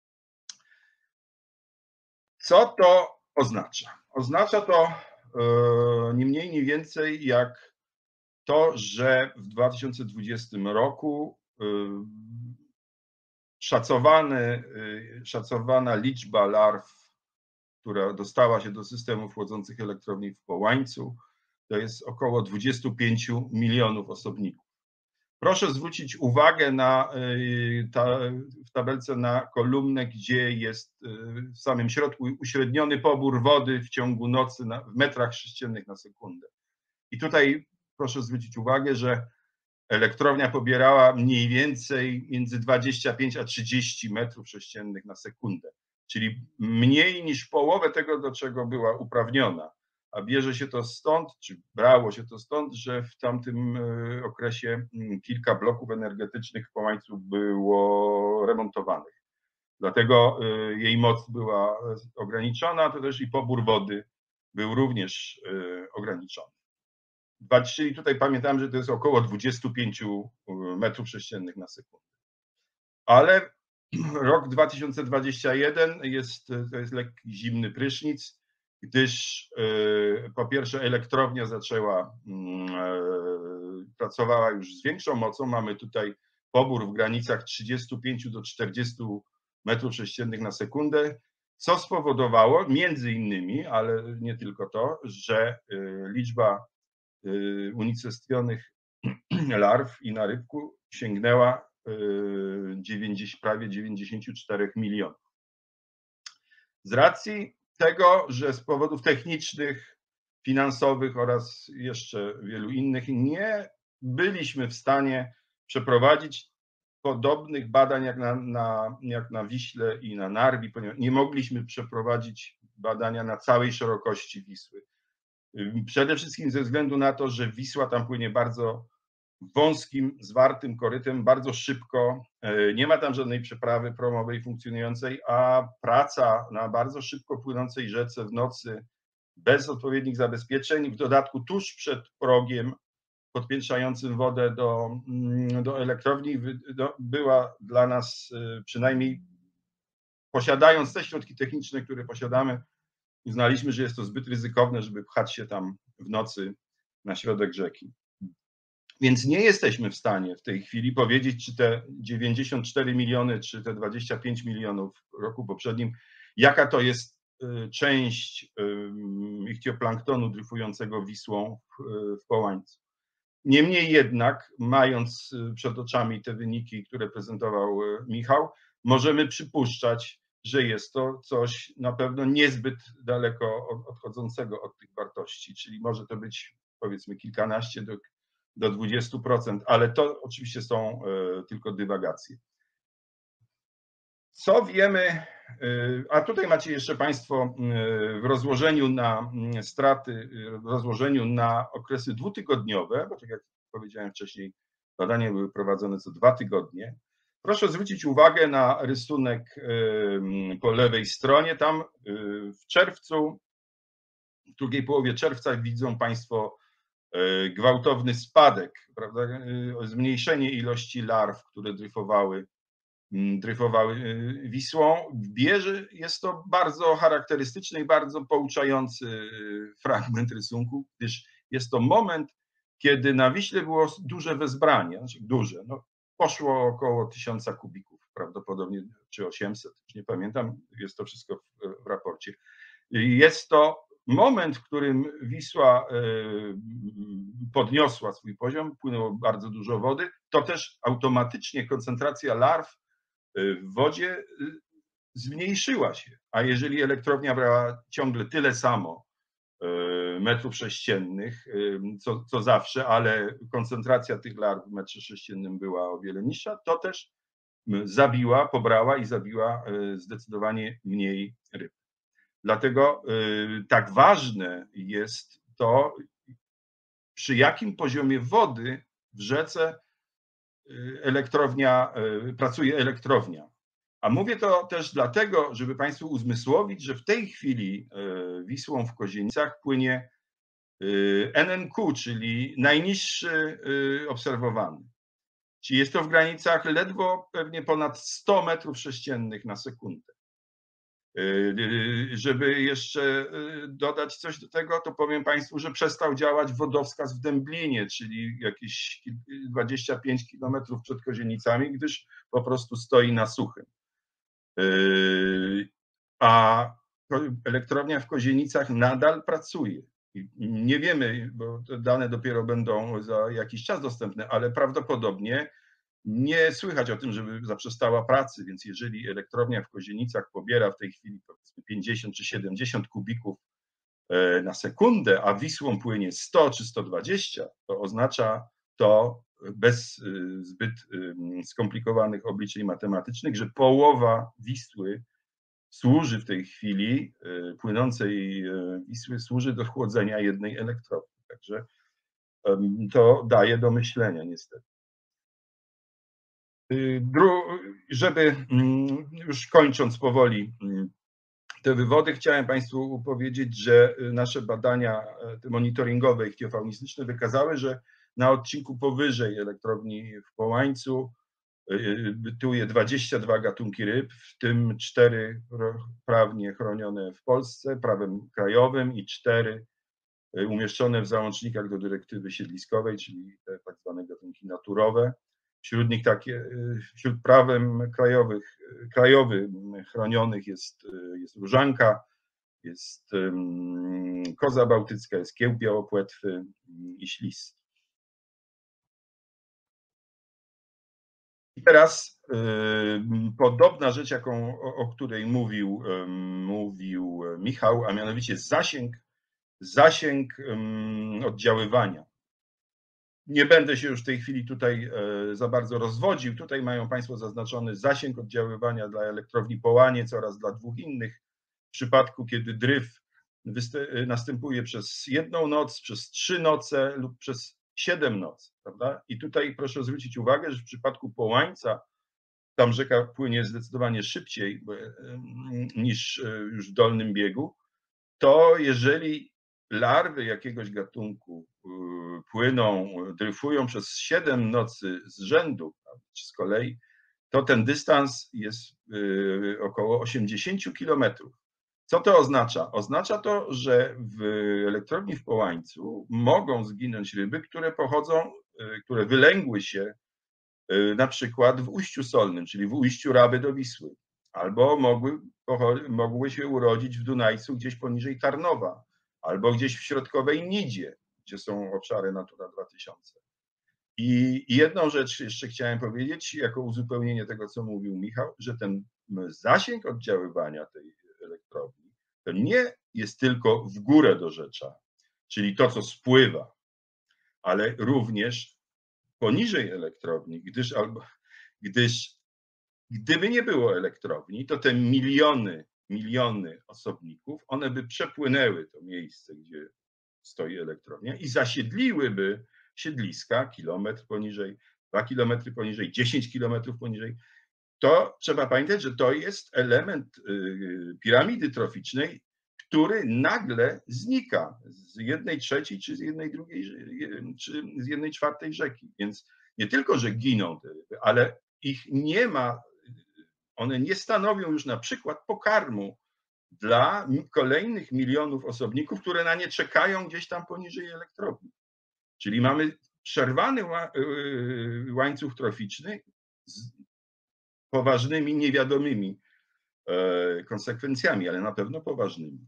Co to oznacza? Oznacza to nie mniej, nie więcej jak to, że w dwa tysiące dwudziestym roku szacowany, szacowana liczba larw, która dostała się do systemów chłodzących elektrowni w Połańcu, to jest około dwudziestu pięciu milionów osobników. Proszę zwrócić uwagę na, ta, w tabelce na kolumnę, gdzie jest w samym środku uśredniony pobór wody w ciągu nocy na, w metrach sześciennych na sekundę. I tutaj proszę zwrócić uwagę, że elektrownia pobierała mniej więcej między dwadzieścia pięć a trzydzieści metrów sześciennych na sekundę, czyli mniej niż połowę tego, do czego była uprawniona. A bierze się to stąd, czy brało się to stąd, że w tamtym okresie kilka bloków energetycznych w Połańcu było remontowanych. Dlatego jej moc była ograniczona, to też i pobór wody był również ograniczony. Czyli tutaj pamiętam, że to jest około dwudziestu pięciu metrów sześciennych na sekundę. Ale rok dwa tysiące dwudziesty pierwszy jest, to jest lekki zimny prysznic, gdyż po pierwsze elektrownia zaczęła, pracowała już z większą mocą. Mamy tutaj pobór w granicach trzydziestu pięciu do czterdziestu metrów sześciennych na sekundę, co spowodowało między innymi, ale nie tylko to, że liczba unicestwionych larw i na rybku sięgnęła prawie dziewięćdziesięciu czterech milionów. Z racji tego, że z powodów technicznych, finansowych oraz jeszcze wielu innych nie byliśmy w stanie przeprowadzić podobnych badań jak na, na, jak na Wiśle i na Narwi, ponieważ nie mogliśmy przeprowadzić badania na całej szerokości Wisły. Przede wszystkim ze względu na to, że Wisła tam płynie bardzo wąskim, zwartym korytem, bardzo szybko, nie ma tam żadnej przeprawy promowej funkcjonującej, a praca na bardzo szybko płynącej rzece w nocy bez odpowiednich zabezpieczeń, w dodatku tuż przed progiem podpiętrzającym wodę do, do elektrowni, była dla nas, przynajmniej posiadając te środki techniczne, które posiadamy, uznaliśmy, że jest to zbyt ryzykowne, żeby pchać się tam w nocy na środek rzeki. Więc nie jesteśmy w stanie w tej chwili powiedzieć, czy te dziewięćdziesiąt cztery miliony, czy te dwadzieścia pięć milionów w roku poprzednim, jaka to jest część ichtioplanktonu dryfującego Wisłą w Połańcu. Niemniej jednak, mając przed oczami te wyniki, które prezentował Michał, możemy przypuszczać, że jest to coś na pewno niezbyt daleko odchodzącego od tych wartości, czyli może to być powiedzmy kilkanaście do, do dwudziestu procent, ale to oczywiście są tylko dywagacje. Co wiemy, a tutaj macie jeszcze Państwo w rozłożeniu na straty, w rozłożeniu na okresy dwutygodniowe, bo tak jak powiedziałem wcześniej, badania były prowadzone co dwa tygodnie. Proszę zwrócić uwagę na rysunek po lewej stronie. Tam w czerwcu, w drugiej połowie czerwca widzą Państwo gwałtowny spadek, prawda? Zmniejszenie ilości larw, które dryfowały, dryfowały Wisłą. W Bieży jest to bardzo charakterystyczny i bardzo pouczający fragment rysunku, gdyż jest to moment, kiedy na Wiśle było duże wezbranie, znaczy duże, no poszło około tysiąca kubików prawdopodobnie, czy osiemset, już nie pamiętam, jest to wszystko w, w raporcie. Jest to moment, w którym Wisła podniosła swój poziom, płynęło bardzo dużo wody, to też automatycznie koncentracja larw w wodzie zmniejszyła się. A jeżeli elektrownia brała ciągle tyle samo metrów sześciennych, co, co zawsze, ale koncentracja tych larw w metrze sześciennym była o wiele niższa, to też zabiła, pobrała i zabiła zdecydowanie mniej ryb. Dlatego tak ważne jest to, przy jakim poziomie wody w rzece elektrownia, pracuje elektrownia. A mówię to też dlatego, żeby Państwu uzmysłowić, że w tej chwili Wisłą w Kozienicach płynie N N Q, czyli najniższy obserwowany. Czyli jest to w granicach ledwo pewnie ponad sto metrów sześciennych na sekundę. Żeby jeszcze dodać coś do tego, to powiem Państwu, że przestał działać wodowskaz w Dęblinie, czyli jakieś dwadzieścia pięć kilometrów przed Kozienicami, gdyż po prostu stoi na suchym. A elektrownia w Kozienicach nadal pracuje. Nie wiemy, bo te dane dopiero będą za jakiś czas dostępne, ale prawdopodobnie nie słychać o tym, żeby zaprzestała pracy, więc jeżeli elektrownia w Kozienicach pobiera w tej chwili powiedzmy pięćdziesiąt czy siedemdziesiąt kubików na sekundę, a Wisłą płynie sto czy sto dwadzieścia, to oznacza to bez zbyt skomplikowanych obliczeń matematycznych, że połowa Wisły służy w tej chwili, płynącej Wisły służy do chłodzenia jednej elektrowni. Także to daje do myślenia niestety. Żeby już kończąc powoli te wywody, chciałem Państwu powiedzieć, że nasze badania monitoringowe i ichtiofaunistyczne wykazały, że na odcinku powyżej elektrowni w Połańcu bytuje dwadzieścia dwa gatunki ryb, w tym cztery prawnie chronione w Polsce prawem krajowym i cztery umieszczone w załącznikach do dyrektywy siedliskowej, czyli te tak zwane gatunki naturowe. Wśród nich takie, wśród prawem krajowych, krajowym chronionych jest, jest różanka, jest koza bałtycka, jest kieł białopłetwy i ślis. I teraz podobna rzecz, jaką, o, o której mówił, mówił Michał, a mianowicie zasięg, zasięg oddziaływania. Nie będę się już w tej chwili tutaj za bardzo rozwodził. Tutaj mają Państwo zaznaczony zasięg oddziaływania dla elektrowni Połaniec oraz dla dwóch innych. W przypadku, kiedy dryf następuje przez jedną noc, przez trzy noce lub przez siedem nocy, prawda? I tutaj proszę zwrócić uwagę, że w przypadku Połańca tam rzeka płynie zdecydowanie szybciej niż już w dolnym biegu, to jeżeli larwy jakiegoś gatunku płyną, dryfują przez siedem nocy z rzędu, czy z kolei, to ten dystans jest około osiemdziesiąt kilometrów. Co to oznacza? Oznacza to, że w elektrowni w Połańcu mogą zginąć ryby, które pochodzą, które wylęgły się na przykład w Ujściu Solnym, czyli w ujściu Raby do Wisły, albo mogły, mogły się urodzić w Dunajcu gdzieś poniżej Tarnowa, albo gdzieś w środkowej Nidzie, gdzie są obszary Natura dwa tysiące. I jedną rzecz jeszcze chciałem powiedzieć, jako uzupełnienie tego, co mówił Michał, że ten zasięg oddziaływania tej elektrowni to nie jest tylko w górę do rzecza, czyli to, co spływa, ale również poniżej elektrowni, gdyż, albo, gdyż gdyby nie było elektrowni, to te miliony, miliony osobników, one by przepłynęły to miejsce, gdzie stoi elektrownia i zasiedliłyby siedliska kilometr poniżej, dwa kilometry poniżej, dziesięć kilometrów poniżej. To trzeba pamiętać, że to jest element piramidy troficznej, który nagle znika z jednej trzeciej, czy z jednej drugiej, czy z jednej czwartej rzeki. Więc nie tylko, że giną te ryby, ale ich nie ma, one nie stanowią już na przykład pokarmu dla kolejnych milionów osobników, które na nie czekają gdzieś tam poniżej elektrowni. Czyli mamy przerwany łańcuch troficzny z poważnymi, niewiadomymi konsekwencjami, ale na pewno poważnymi.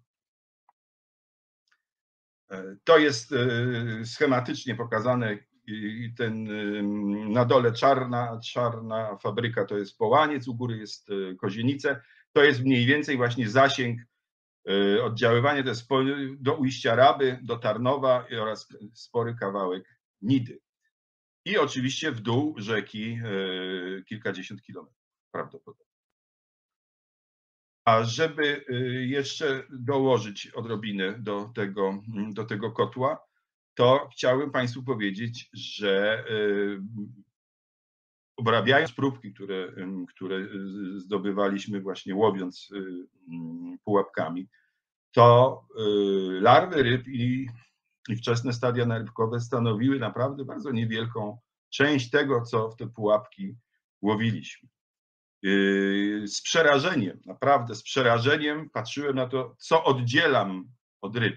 To jest schematycznie pokazane. Ten na dole czarna, czarna fabryka to jest Połaniec, u góry jest Kozienice. To jest mniej więcej właśnie zasięg oddziaływania, to jest do ujścia Raby, do Tarnowa oraz spory kawałek Nidy. I oczywiście w dół rzeki kilkadziesiąt kilometrów prawdopodobnie. A żeby jeszcze dołożyć odrobinę do tego, do tego kotła, to chciałbym Państwu powiedzieć, że obrabiając próbki, które, które zdobywaliśmy właśnie łowiąc pułapkami, to larwy ryb i, i wczesne stadia narybkowe stanowiły naprawdę bardzo niewielką część tego, co w te pułapki łowiliśmy. Z przerażeniem, naprawdę z przerażeniem patrzyłem na to, co oddzielam od ryb.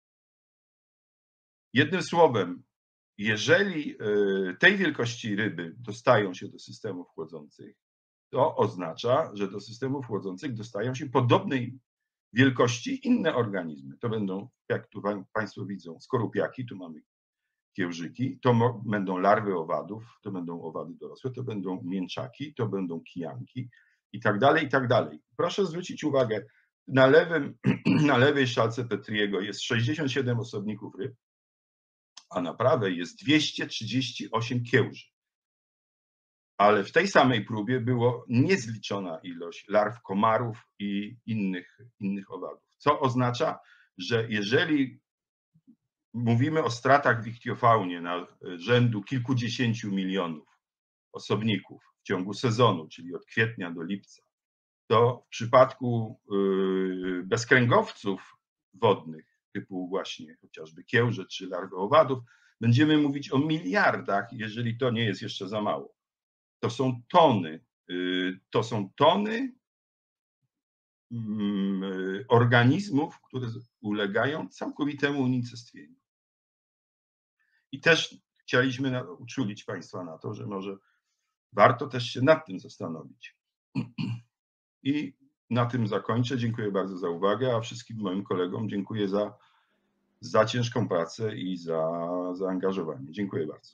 Jednym słowem, jeżeli tej wielkości ryby dostają się do systemów chłodzących, to oznacza, że do systemów chłodzących dostają się podobnej wielkości inne organizmy. To będą, jak tu Państwo widzą, skorupiaki, tu mamy kiełżyki, to będą larwy owadów, to będą owady dorosłe, to będą mięczaki, to będą kijanki i tak dalej, i tak dalej. Proszę zwrócić uwagę, na, lewym, na lewej szalce Petriego jest sześćdziesiąt siedem osobników ryb, a na prawej jest dwieście trzydzieści osiem kiełży. Ale w tej samej próbie było niezliczona ilość larw komarów i innych, innych owadów. Co oznacza, że jeżeli mówimy o stratach w ichtiofaunie na rzędu kilkudziesięciu milionów osobników w ciągu sezonu, czyli od kwietnia do lipca, to w przypadku bezkręgowców wodnych, typu właśnie chociażby kiełże czy larwy owadów, będziemy mówić o miliardach, jeżeli to nie jest jeszcze za mało. To są tony, to są tony organizmów, które ulegają całkowitemu unicestwieniu. I też chcieliśmy uczulić Państwa na to, że może warto też się nad tym zastanowić. I na tym zakończę. Dziękuję bardzo za uwagę, a wszystkim moim kolegom dziękuję za, za ciężką pracę i za zaangażowanie. Dziękuję bardzo.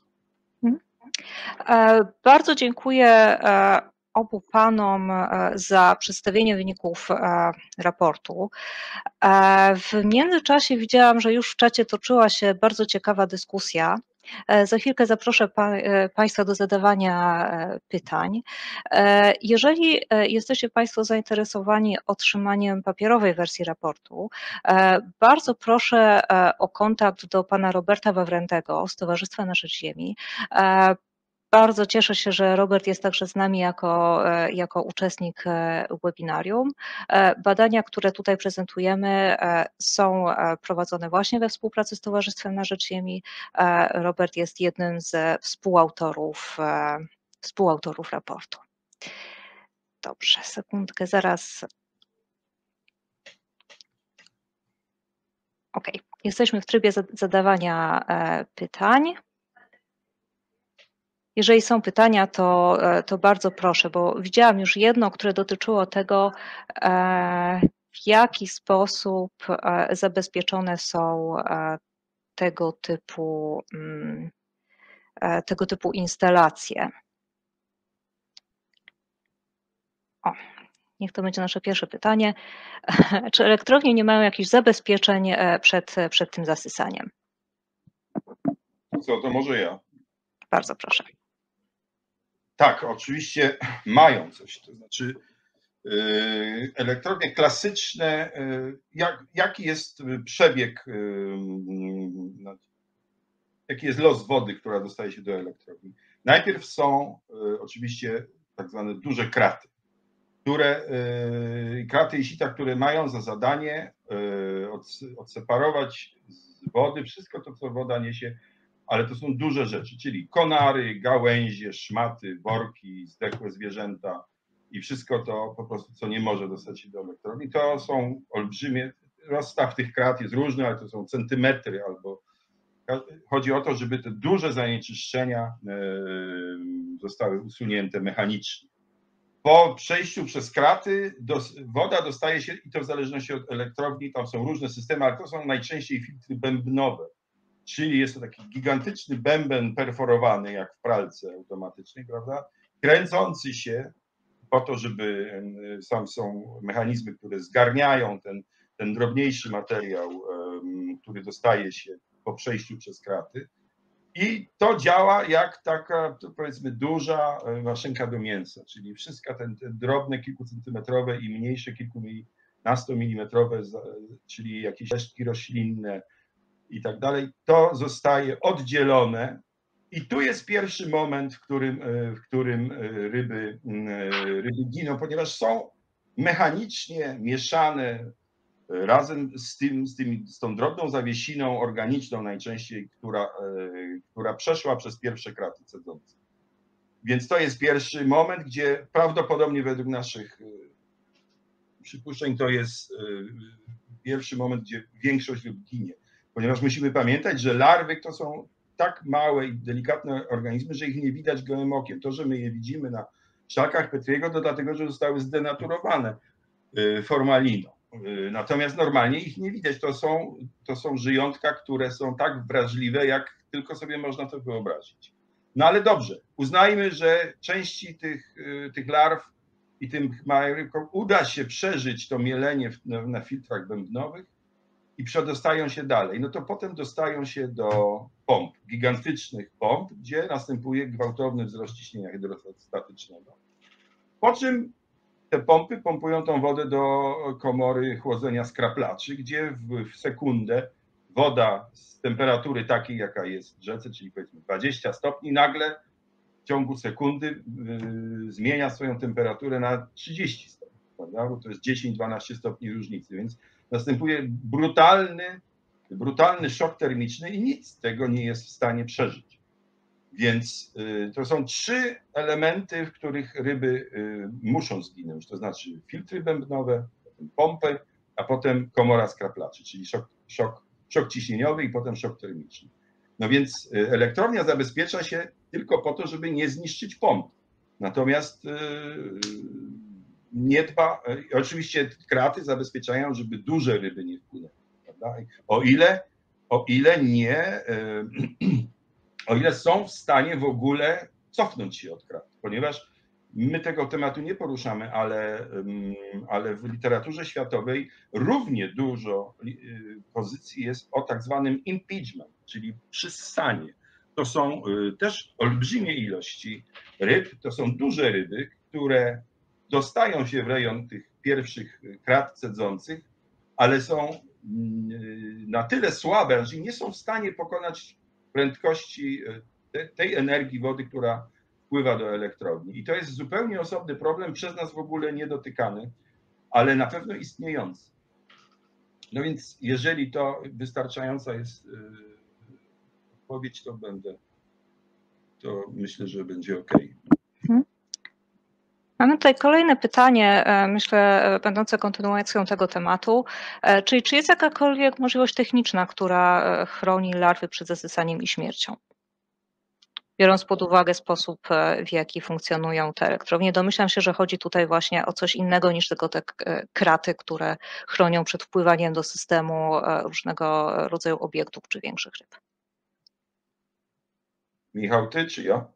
Bardzo dziękuję obu panom za przedstawienie wyników raportu. W międzyczasie widziałam, że już w czacie toczyła się bardzo ciekawa dyskusja. Za chwilkę zaproszę pa, Państwa do zadawania pytań. Jeżeli jesteście Państwo zainteresowani otrzymaniem papierowej wersji raportu, bardzo proszę o kontakt do pana Roberta Wawrętego z Towarzystwa na Rzecz Ziemi. Bardzo cieszę się, że Robert jest także z nami jako, jako uczestnik webinarium. Badania, które tutaj prezentujemy, są prowadzone właśnie we współpracy z Towarzystwem na Rzecz Ziemi. Robert jest jednym ze współautorów, współautorów raportu. Dobrze, sekundkę, zaraz. OK, jesteśmy w trybie zadawania pytań. Jeżeli są pytania, to, to bardzo proszę, bo widziałam już jedno, które dotyczyło tego, w jaki sposób zabezpieczone są tego typu, tego typu instalacje. O, niech to będzie nasze pierwsze pytanie. Czy elektrownie nie mają jakichś zabezpieczeń przed, przed tym zasysaniem? Co, to może ja. Bardzo proszę. Tak, oczywiście mają coś, to znaczy elektrownie klasyczne, jak, jaki jest przebieg, jaki jest los wody, która dostaje się do elektrowni. Najpierw są oczywiście tak zwane duże kraty, które, kraty i sita, które mają za zadanie odseparować z wody wszystko to, co woda niesie, ale to są duże rzeczy, czyli konary, gałęzie, szmaty, worki, zdechłe zwierzęta i wszystko to po prostu, co nie może dostać się do elektrowni. To są olbrzymie, rozstaw tych krat jest różny, ale to są centymetry albo, Chodzi o to, żeby te duże zanieczyszczenia zostały usunięte mechanicznie. Po przejściu przez kraty dos, woda dostaje się, i to w zależności od elektrowni, tam są różne systemy, ale to są najczęściej filtry bębnowe, czyli jest to taki gigantyczny bęben perforowany, jak w pralce automatycznej, prawda, kręcący się po to, żeby, są, są mechanizmy, które zgarniają ten, ten drobniejszy materiał, który dostaje się po przejściu przez kraty. I to działa jak taka, powiedzmy, duża maszynka do mięsa, czyli wszystkie te, te drobne, kilkucentymetrowe i mniejsze, kilkunastomilimetrowe, czyli jakieś resztki roślinne i tak dalej, to zostaje oddzielone. I tu jest pierwszy moment, w którym, w którym ryby, ryby giną, ponieważ są mechanicznie mieszane razem z, tym, z, tym, z tą drobną zawiesiną organiczną najczęściej, która, która przeszła przez pierwsze kraty cedzące. Więc to jest pierwszy moment, gdzie prawdopodobnie według naszych przypuszczeń to jest pierwszy moment, gdzie większość ryb ginie. Ponieważ musimy pamiętać, że larwy to są tak małe i delikatne organizmy, że ich nie widać gołym okiem. To, że my je widzimy na szalkach Petriego, to dlatego, że zostały zdenaturowane formaliną. Natomiast normalnie ich nie widać. To są, to są żyjątka, które są tak wrażliwe, jak tylko sobie można to wyobrazić. No ale dobrze, uznajmy, że części tych, tych larw i tym małym uda się przeżyć to mielenie na, na filtrach bębnowych i przedostają się dalej. No to potem dostają się do pomp, gigantycznych pomp, gdzie następuje gwałtowny wzrost ciśnienia hydrostatycznego. Po czym te pompy pompują tą wodę do komory chłodzenia skraplaczy, gdzie w, w sekundę woda z temperatury takiej, jaka jest w rzece, czyli powiedzmy dwadzieścia stopni, nagle w ciągu sekundy yy, zmienia swoją temperaturę na trzydzieści stopni, prawda? Bo to jest dziesięć do dwunastu stopni różnicy, więc następuje brutalny, brutalny szok termiczny i nic z tego nie jest w stanie przeżyć. Więc to są trzy elementy, w których ryby muszą zginąć, to znaczy filtry bębnowe, potem pompy, a potem komora skraplaczy, czyli szok, szok, szok ciśnieniowy i potem szok termiczny. No więc elektrownia zabezpiecza się tylko po to, żeby nie zniszczyć pomp. Natomiast nie dba, oczywiście kraty zabezpieczają, żeby duże ryby nie wpłynęły, prawda? O ile, o ile nie... O ile są w stanie w ogóle cofnąć się od krat, ponieważ my tego tematu nie poruszamy, ale, ale w literaturze światowej równie dużo pozycji jest o tak zwanym impeachment, czyli przyssanie. To są też olbrzymie ilości ryb, to są duże ryby, które dostają się w rejon tych pierwszych krat cedzących, ale są na tyle słabe, że nie są w stanie pokonać prędkości tej energii wody, która wpływa do elektrowni. I to jest zupełnie osobny problem, przez nas w ogóle niedotykany, ale na pewno istniejący. No więc jeżeli to wystarczająca jest odpowiedź, to będę, to myślę, że będzie ok. Hmm. Mamy tutaj kolejne pytanie, myślę, będące kontynuacją tego tematu, czyli czy jest jakakolwiek możliwość techniczna, która chroni larwy przed zasysaniem i śmiercią? Biorąc pod uwagę sposób, w jaki funkcjonują te elektrownie, domyślam się, że chodzi tutaj właśnie o coś innego niż tylko te kraty, które chronią przed wpływaniem do systemu różnego rodzaju obiektów czy większych ryb. Michał, ty czy ja?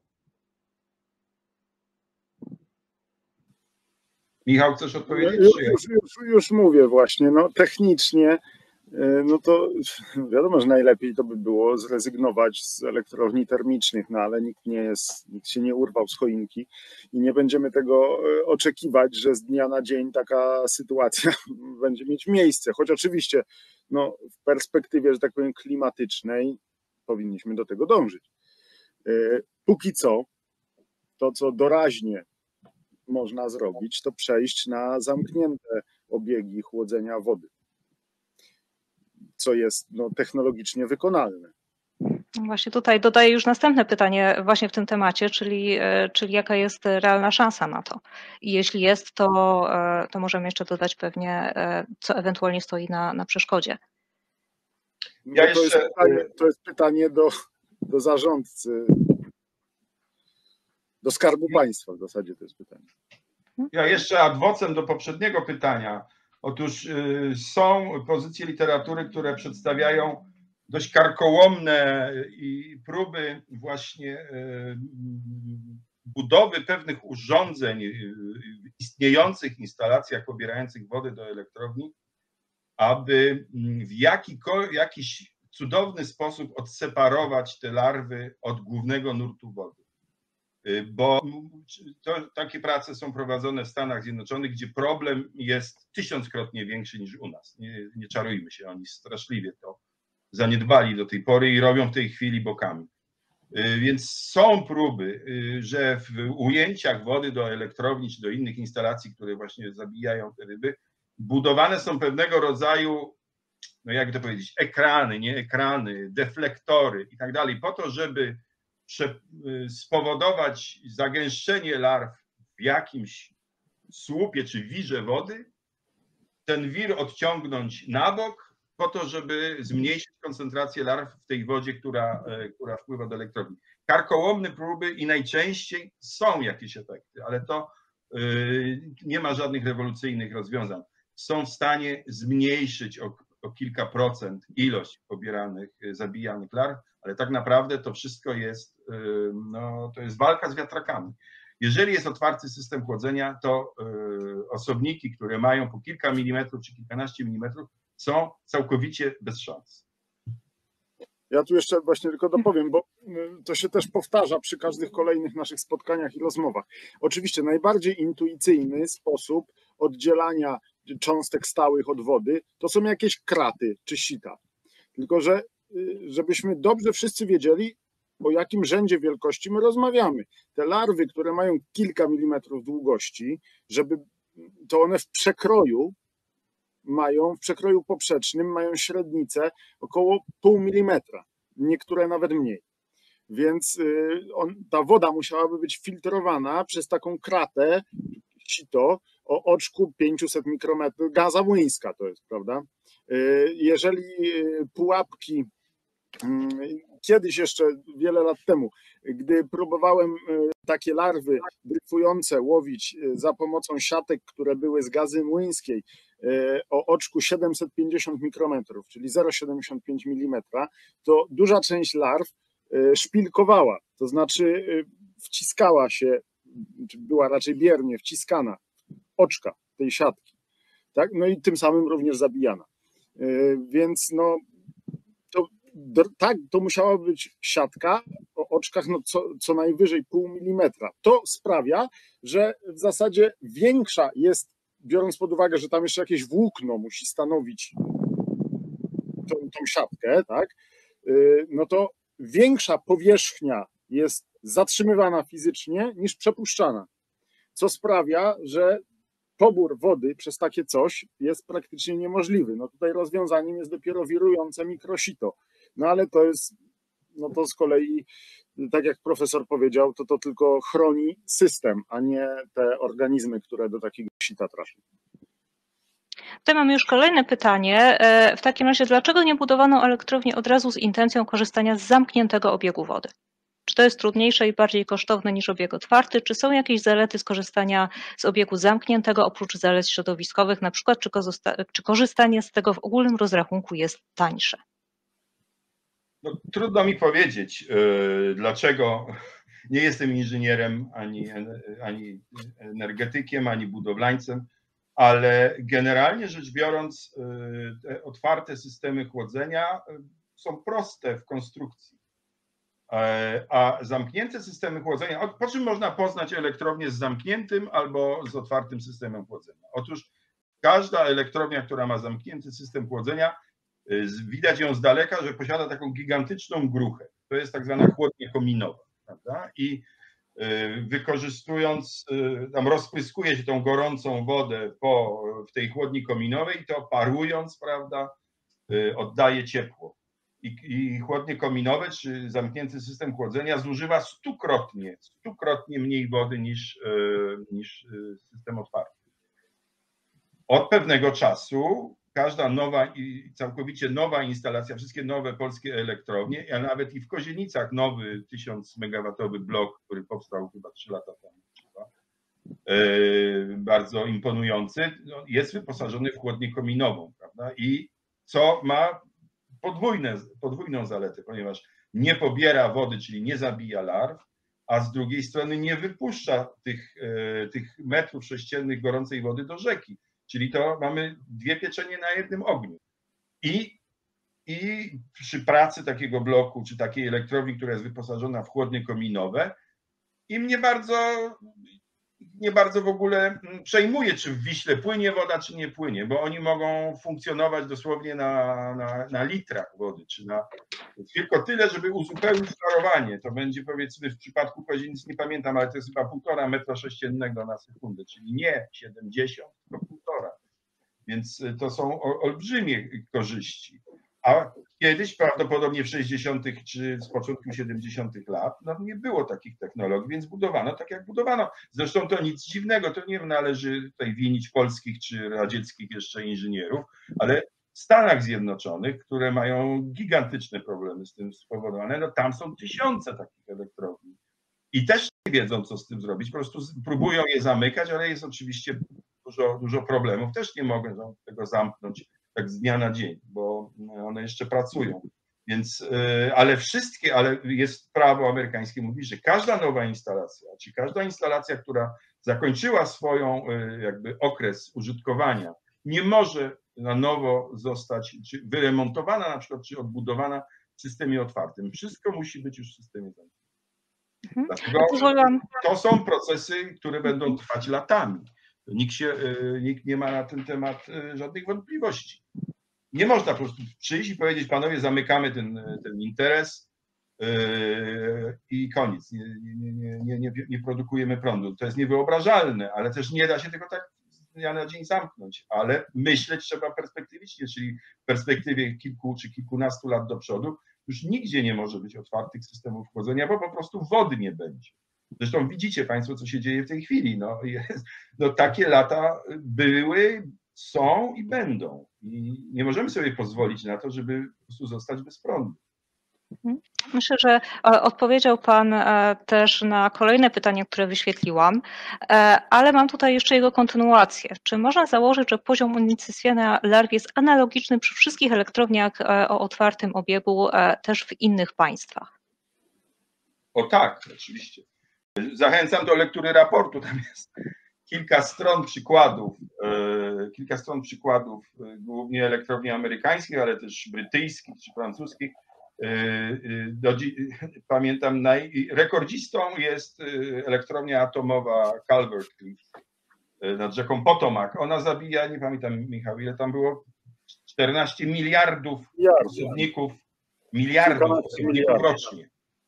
Michał, chcesz odpowiedzieć? Już, Czy ja? już, już, już mówię właśnie, no technicznie, no to wiadomo, że najlepiej to by było zrezygnować z elektrowni termicznych, no ale nikt nie jest, nikt się nie urwał z choinki i nie będziemy tego oczekiwać, że z dnia na dzień taka sytuacja będzie mieć miejsce, choć oczywiście no, w perspektywie, że tak powiem, klimatycznej powinniśmy do tego dążyć. Póki co, to co doraźnie można zrobić, to przejść na zamknięte obiegi chłodzenia wody, co jest no, technologicznie wykonalne. Właśnie tutaj dodaję już następne pytanie właśnie w tym temacie, czyli, czyli jaka jest realna szansa na to? I jeśli jest, to, to możemy jeszcze dodać pewnie, co ewentualnie stoi na, na przeszkodzie. Ja to, jeszcze... jest pytanie, to jest pytanie do, do zarządcy, do Skarbu Państwa w zasadzie to jest pytanie. Ja jeszcze ad vocem do poprzedniego pytania. Otóż są pozycje literatury, które przedstawiają dość karkołomne i próby właśnie budowy pewnych urządzeń w istniejących instalacjach pobierających wodę do elektrowni, aby w jakiś cudowny sposób odseparować te larwy od głównego nurtu wody. Bo to, takie prace są prowadzone w Stanach Zjednoczonych, gdzie problem jest tysiąckrotnie większy niż u nas. Nie, nie czarujmy się, oni straszliwie to zaniedbali do tej pory i robią w tej chwili bokami. Więc są próby, że w ujęciach wody do elektrowni czy do innych instalacji, które właśnie zabijają te ryby, budowane są pewnego rodzaju, no jak to powiedzieć, ekrany, nie ekrany, deflektory i tak dalej, po to, żeby spowodować zagęszczenie larw w jakimś słupie czy wirze wody, ten wir odciągnąć na bok po to, żeby zmniejszyć koncentrację larw w tej wodzie, która, która wpływa do elektrowni. Karkołomne próby i najczęściej są jakieś efekty, ale to nie ma żadnych rewolucyjnych rozwiązań. Są w stanie zmniejszyć o, o kilka procent ilość pobieranych, zabijanych larw, ale tak naprawdę to wszystko jest, no, to jest walka z wiatrakami. Jeżeli jest otwarty system chłodzenia, to osobniki, które mają po kilka milimetrów czy kilkanaście milimetrów, są całkowicie bez szans. Ja tu jeszcze właśnie tylko dopowiem, bo to się też powtarza przy każdych kolejnych naszych spotkaniach i rozmowach. Oczywiście najbardziej intuicyjny sposób oddzielania cząstek stałych od wody to są jakieś kraty czy sita. Tylko że żebyśmy dobrze wszyscy wiedzieli, o jakim rzędzie wielkości my rozmawiamy. Te larwy, które mają kilka milimetrów długości, żeby to one w przekroju mają, w przekroju poprzecznym mają średnicę około pół milimetra, niektóre nawet mniej. Więc on, ta woda musiałaby być filtrowana przez taką kratę, sito, o oczku pięćset mikrometrów, gaza młyńska to jest, prawda? Jeżeli pułapki, kiedyś jeszcze, wiele lat temu, gdy próbowałem takie larwy dryfujące łowić za pomocą siatek, które były z gazy młyńskiej o oczku siedemset pięćdziesiąt mikrometrów, czyli zero przecinek siedemdziesiąt pięć milimetra, to duża część larw szpilkowała, to znaczy wciskała się, czy była raczej biernie wciskana w oczka tej siatki, tak? No i tym samym również zabijana. Więc no to, tak, to musiała być siatka o oczkach no co, co najwyżej pół milimetra. To sprawia, że w zasadzie większa jest, biorąc pod uwagę, że tam jeszcze jakieś włókno musi stanowić tą, tą siatkę, tak? No to większa powierzchnia jest zatrzymywana fizycznie niż przepuszczana, co sprawia, że pobór wody przez takie coś jest praktycznie niemożliwy. No tutaj rozwiązaniem jest dopiero wirujące mikrosito. No ale to jest, no to z kolei, tak jak profesor powiedział, to to tylko chroni system, a nie te organizmy, które do takiego sita trafią. Tutaj mamy już kolejne pytanie. W takim razie, dlaczego nie budowano elektrowni od razu z intencją korzystania z zamkniętego obiegu wody? Czy to jest trudniejsze i bardziej kosztowne niż obieg otwarty? Czy są jakieś zalety skorzystania z obiegu zamkniętego oprócz zalet środowiskowych, na przykład czy, czy korzystanie z tego w ogólnym rozrachunku jest tańsze? No, trudno mi powiedzieć, yy, dlaczego. Nie jestem inżynierem, ani, ani energetykiem, ani budowlańcem, ale generalnie rzecz biorąc, yy, te otwarte systemy chłodzenia są proste w konstrukcji. A zamknięte systemy chłodzenia, po czym można poznać elektrownię z zamkniętym albo z otwartym systemem chłodzenia? Otóż każda elektrownia, która ma zamknięty system chłodzenia, widać ją z daleka, że posiada taką gigantyczną gruchę. To jest tak zwana chłodnia kominowa, prawda? I wykorzystując, tam rozpryskuje się tą gorącą wodę po, w tej chłodni kominowej i to parując, prawda, oddaje ciepło. I, i chłodnie kominowe, czy zamknięty system chłodzenia zużywa stukrotnie, stukrotnie mniej wody niż, niż system otwarty. Od pewnego czasu każda nowa i całkowicie nowa instalacja, wszystkie nowe polskie elektrownie, a nawet i w Kozienicach nowy tysiąc megawatowy blok, który powstał chyba trzy lata temu, bardzo imponujący, jest wyposażony w chłodnię kominową, prawda? I co ma podwójne, podwójną zaletę, ponieważ nie pobiera wody, czyli nie zabija larw, a z drugiej strony nie wypuszcza tych, tych metrów sześciennych gorącej wody do rzeki. Czyli to mamy dwie pieczenie na jednym ogniu. I, i przy pracy takiego bloku, czy takiej elektrowni, która jest wyposażona w chłodnie kominowe, im nie bardzo, nie bardzo w ogóle przejmuje, czy w Wiśle płynie woda, czy nie płynie, bo oni mogą funkcjonować dosłownie na, na, na litrach wody, czy na tylko tyle, żeby uzupełnić klarowanie. To będzie, powiedzmy, w przypadku Kozienic, nie pamiętam, ale to jest chyba półtora metra sześciennego na sekundę, czyli nie siedemdziesiąt, tylko półtora. Więc to są olbrzymie korzyści. A kiedyś, prawdopodobnie w sześćdziesiątych czy z początku siedemdziesiątych lat, no nie było takich technologii, więc budowano tak, jak budowano. Zresztą to nic dziwnego, to nie należy tutaj winić polskich czy radzieckich jeszcze inżynierów, ale w Stanach Zjednoczonych, które mają gigantyczne problemy z tym spowodowane, no tam są tysiące takich elektrowni. I też nie wiedzą, co z tym zrobić, po prostu próbują je zamykać, ale jest oczywiście dużo, dużo problemów. Też nie mogą tego zamknąć tak z dnia na dzień, bo one jeszcze pracują. Więc, ale wszystkie, ale jest prawo amerykańskie, mówi, że każda nowa instalacja, czy każda instalacja, która zakończyła swoją jakby okres użytkowania, nie może na nowo zostać czy wyremontowana na przykład, czy odbudowana w systemie otwartym. Wszystko musi być już w systemie zamkniętym. Mhm. Dlatego to są procesy, które będą trwać latami. Nikt, się, nikt nie ma na ten temat żadnych wątpliwości. Nie można po prostu przyjść i powiedzieć, panowie, zamykamy ten, ten interes yy, i koniec. Nie, nie, nie, nie, nie produkujemy prądu. To jest niewyobrażalne, ale też nie da się tego tak z dnia na dzień zamknąć. Ale myśleć trzeba perspektywicznie, czyli w perspektywie kilku czy kilkunastu lat do przodu już nigdzie nie może być otwartych systemów chłodzenia, bo po prostu wody nie będzie. Zresztą widzicie państwo, co się dzieje w tej chwili. No, jest, no takie lata były, są i będą. I nie możemy sobie pozwolić na to, żeby po prostu zostać bez prądu. Myślę, że odpowiedział Pan też na kolejne pytanie, które wyświetliłam, ale mam tutaj jeszcze jego kontynuację. Czy można założyć, że poziom unicestwienia larw jest analogiczny przy wszystkich elektrowniach o otwartym obiegu też w innych państwach? O tak, oczywiście. Zachęcam do lektury raportu. Tam jest kilka stron przykładów, kilka stron przykładów, głównie elektrowni amerykańskich, ale też brytyjskich czy francuskich. Do, pamiętam, naj, rekordzistą jest elektrownia atomowa Calvert Cliff nad rzeką Potomac. Ona zabija, nie pamiętam, Michał, ile tam było? czternaście miliardów osobników, miliardów osobników rocznie.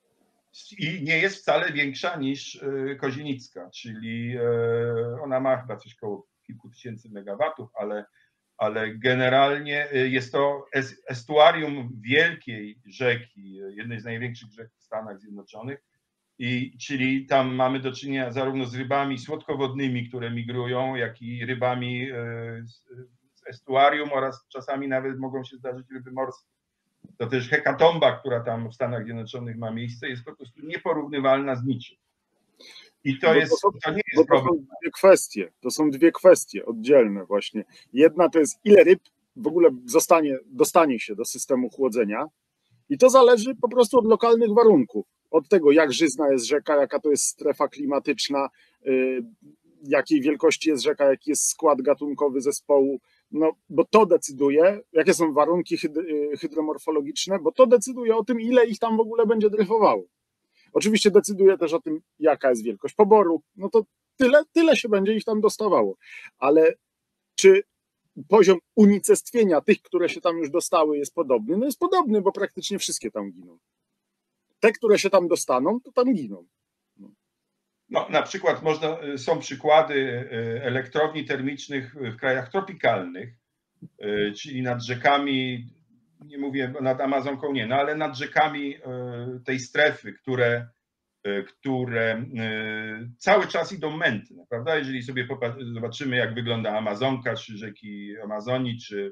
I nie jest wcale większa niż Kozienicka, czyli ona ma chyba coś koło kilku tysięcy megawatów, ale, ale generalnie jest to estuarium wielkiej rzeki, jednej z największych rzek w Stanach Zjednoczonych, i, czyli tam mamy do czynienia zarówno z rybami słodkowodnymi, które migrują, jak i rybami z estuarium oraz czasami nawet mogą się zdarzyć ryby morskie. To też hekatomba, która tam w Stanach Zjednoczonych ma miejsce, jest po prostu nieporównywalna z niczym. I to, jest, to, są, to nie jest to są dwie kwestie, to są dwie kwestie oddzielne właśnie. Jedna to jest, ile ryb w ogóle zostanie, dostanie się do systemu chłodzenia, i to zależy po prostu od lokalnych warunków. Od tego, jak żyzna jest rzeka, jaka to jest strefa klimatyczna, yy, jakiej wielkości jest rzeka, jaki jest skład gatunkowy zespołu, no bo to decyduje, jakie są warunki hydromorfologiczne, bo to decyduje o tym, ile ich tam w ogóle będzie dryfowało. Oczywiście decyduje też o tym, jaka jest wielkość poboru, no to tyle, tyle się będzie ich tam dostawało. Ale czy poziom unicestwienia tych, które się tam już dostały, jest podobny? No jest podobny, bo praktycznie wszystkie tam giną. Te, które się tam dostaną, to tam giną. No. No, na przykład można, są przykłady elektrowni termicznych w krajach tropikalnych, czyli nad rzekami, nie mówię nad Amazonką, nie, no ale nad rzekami tej strefy, które, które cały czas idą mętne, prawda? Jeżeli sobie zobaczymy, jak wygląda Amazonka, czy rzeki Amazonii, czy,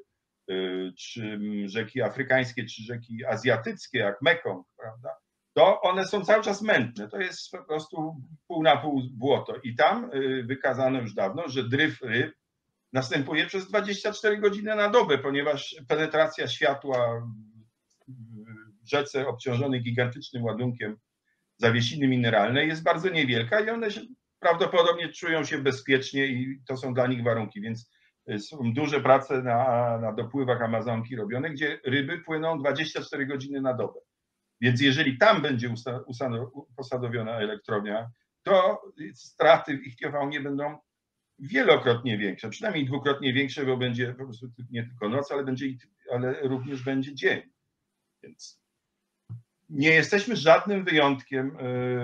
czy rzeki afrykańskie, czy rzeki azjatyckie, jak Mekong, prawda, to one są cały czas mętne. To jest po prostu pół na pół błoto. I tam wykazano już dawno, że dryf ryb następuje przez dwadzieścia cztery godziny na dobę, ponieważ penetracja światła w rzece obciążonej gigantycznym ładunkiem zawiesiny mineralnej jest bardzo niewielka i one się prawdopodobnie czują się bezpiecznie i to są dla nich warunki, więc są duże prace na, na dopływach Amazonki robione, gdzie ryby płyną dwadzieścia cztery godziny na dobę. Więc jeżeli tam będzie posadowiona elektrownia, to straty w ichtiofaunie będą wielokrotnie większe, przynajmniej dwukrotnie większe, bo będzie po prostu nie tylko noc, ale, będzie, ale również będzie dzień. Więc nie jesteśmy żadnym wyjątkiem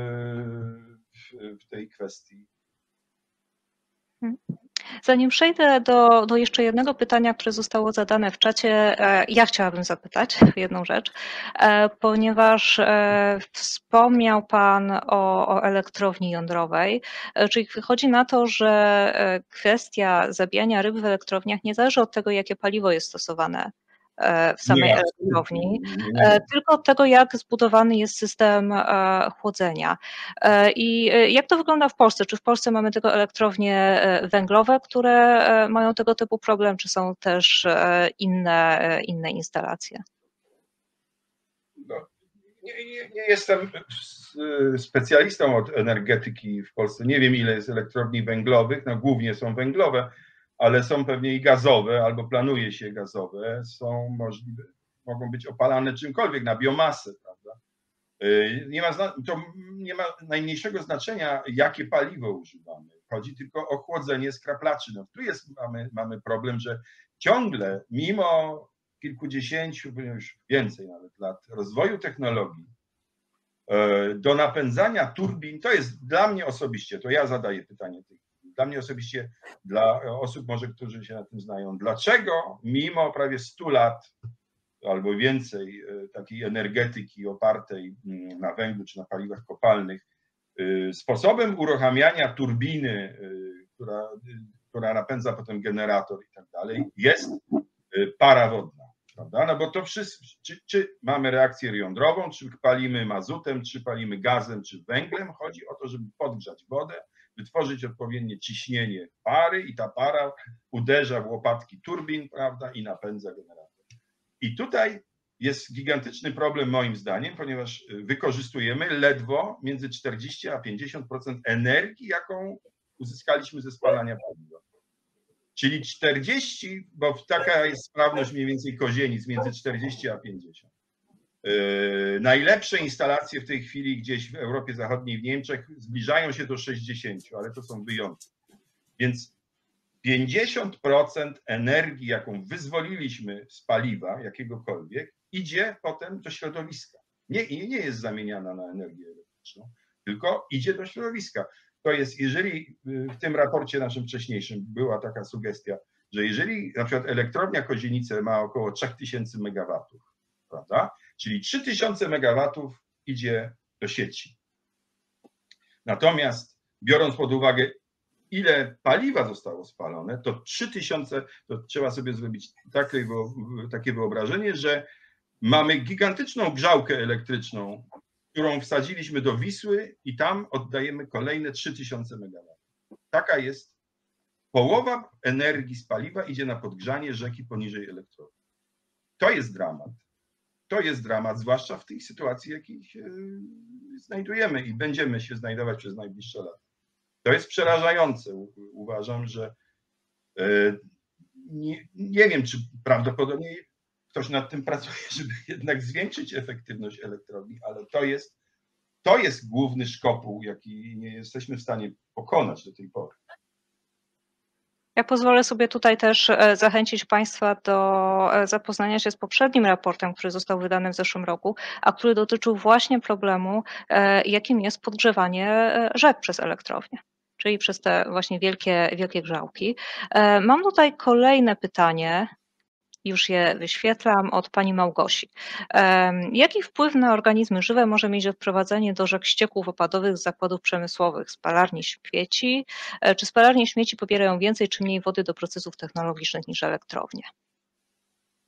w tej kwestii. Zanim przejdę do, do jeszcze jednego pytania, które zostało zadane w czacie, ja chciałabym zapytać jedną rzecz, ponieważ wspomniał Pan o, o elektrowni jądrowej, czyli wychodzi na to, że kwestia zabijania ryb w elektrowniach nie zależy od tego, jakie paliwo jest stosowane w samej Nie, elektrowni, nie, nie. tylko od tego, jak zbudowany jest system chłodzenia. I jak to wygląda w Polsce? Czy w Polsce mamy tylko elektrownie węglowe, które mają tego typu problem, czy są też inne, inne instalacje? No, nie, nie, nie jestem specjalistą od energetyki w Polsce. Nie wiem, ile jest elektrowni węglowych, no głównie są węglowe, ale są pewnie i gazowe, albo planuje się gazowe, są możliwe, mogą być opalane czymkolwiek, na biomasę, prawda? Nie ma, to nie ma najmniejszego znaczenia, jakie paliwo używamy. Chodzi tylko o chłodzenie skraplaczy. No, tu jest, mamy, mamy problem, że ciągle, mimo kilkudziesięciu, już więcej nawet lat rozwoju technologii, do napędzania turbin, to jest dla mnie osobiście, to ja zadaję pytanie tej Dla mnie osobiście, dla osób może, którzy się na tym znają, dlaczego mimo prawie stu lat albo więcej takiej energetyki opartej na węglu czy na paliwach kopalnych, sposobem uruchamiania turbiny, która, która napędza potem generator i tak dalej, jest para wodna, prawda? No bo to wszystko, czy, czy mamy reakcję jądrową, czy palimy mazutem, czy palimy gazem, czy węglem, chodzi o to, żeby podgrzać wodę, wytworzyć odpowiednie ciśnienie pary i ta para uderza w łopatki turbin, prawda, i napędza generator. I tutaj jest gigantyczny problem moim zdaniem, ponieważ wykorzystujemy ledwo między czterdzieści a pięćdziesiąt procent energii, jaką uzyskaliśmy ze spalania paliwa. Czyli czterdzieści, bo taka jest sprawność mniej więcej kozienic, między czterdzieści a pięćdziesiąt. Yy, najlepsze instalacje w tej chwili gdzieś w Europie Zachodniej, w Niemczech zbliżają się do sześćdziesięciu, ale to są wyjątki. Więc pięćdziesiąt procent energii, jaką wyzwoliliśmy z paliwa jakiegokolwiek, idzie potem do środowiska. Nie, nie jest zamieniana na energię elektryczną, tylko idzie do środowiska. To jest, jeżeli w tym raporcie naszym wcześniejszym była taka sugestia, że jeżeli na przykład elektrownia Kozienice ma około trzy tysiące megawatów, prawda? Czyli trzy tysiące megawatów idzie do sieci. Natomiast biorąc pod uwagę, ile paliwa zostało spalone, to trzy tysiące, to trzeba sobie zrobić takie, takie wyobrażenie, że mamy gigantyczną grzałkę elektryczną, którą wsadziliśmy do Wisły i tam oddajemy kolejne trzy tysiące megawatów. Taka jest połowa energii z paliwa idzie na podgrzanie rzeki poniżej elektrowni. To jest dramat. To jest dramat, zwłaszcza w tej sytuacji, w jakiej się znajdujemy i będziemy się znajdować przez najbliższe lata. To jest przerażające. Uważam, że nie, nie wiem, czy prawdopodobnie ktoś nad tym pracuje, żeby jednak zwiększyć efektywność elektrowni, ale to jest, to jest główny szkopuł, jaki nie jesteśmy w stanie pokonać do tej pory. Ja pozwolę sobie tutaj też zachęcić Państwa do zapoznania się z poprzednim raportem, który został wydany w zeszłym roku, a który dotyczył właśnie problemu, jakim jest podgrzewanie rzek przez elektrownie, czyli przez te właśnie wielkie, wielkie grzałki. Mam tutaj kolejne pytanie. Już je wyświetlam, od pani Małgosi. Jaki wpływ na organizmy żywe może mieć odprowadzenie do rzek ścieków opadowych z zakładów przemysłowych, spalarni śmieci? Czy spalarnie śmieci pobierają więcej czy mniej wody do procesów technologicznych niż elektrownie?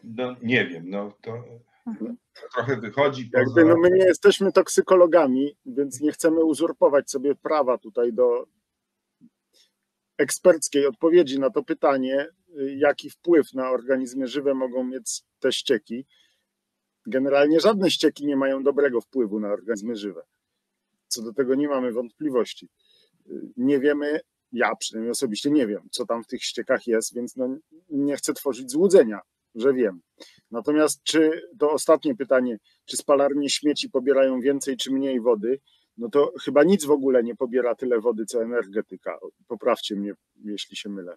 no nie wiem, no to trochę wychodzi poza... Jakby no my nie jesteśmy toksykologami, więc nie chcemy uzurpować sobie prawa tutaj do eksperckiej odpowiedzi na to pytanie, jaki wpływ na organizmy żywe mogą mieć te ścieki. Generalnie żadne ścieki nie mają dobrego wpływu na organizmy żywe. Co do tego nie mamy wątpliwości. Nie wiemy, ja przynajmniej osobiście nie wiem, co tam w tych ściekach jest, więc no nie chcę tworzyć złudzenia, że wiem. Natomiast czy to ostatnie pytanie, czy spalarnie śmieci pobierają więcej czy mniej wody, no to chyba nic w ogóle nie pobiera tyle wody, co energetyka. Poprawcie mnie, jeśli się mylę.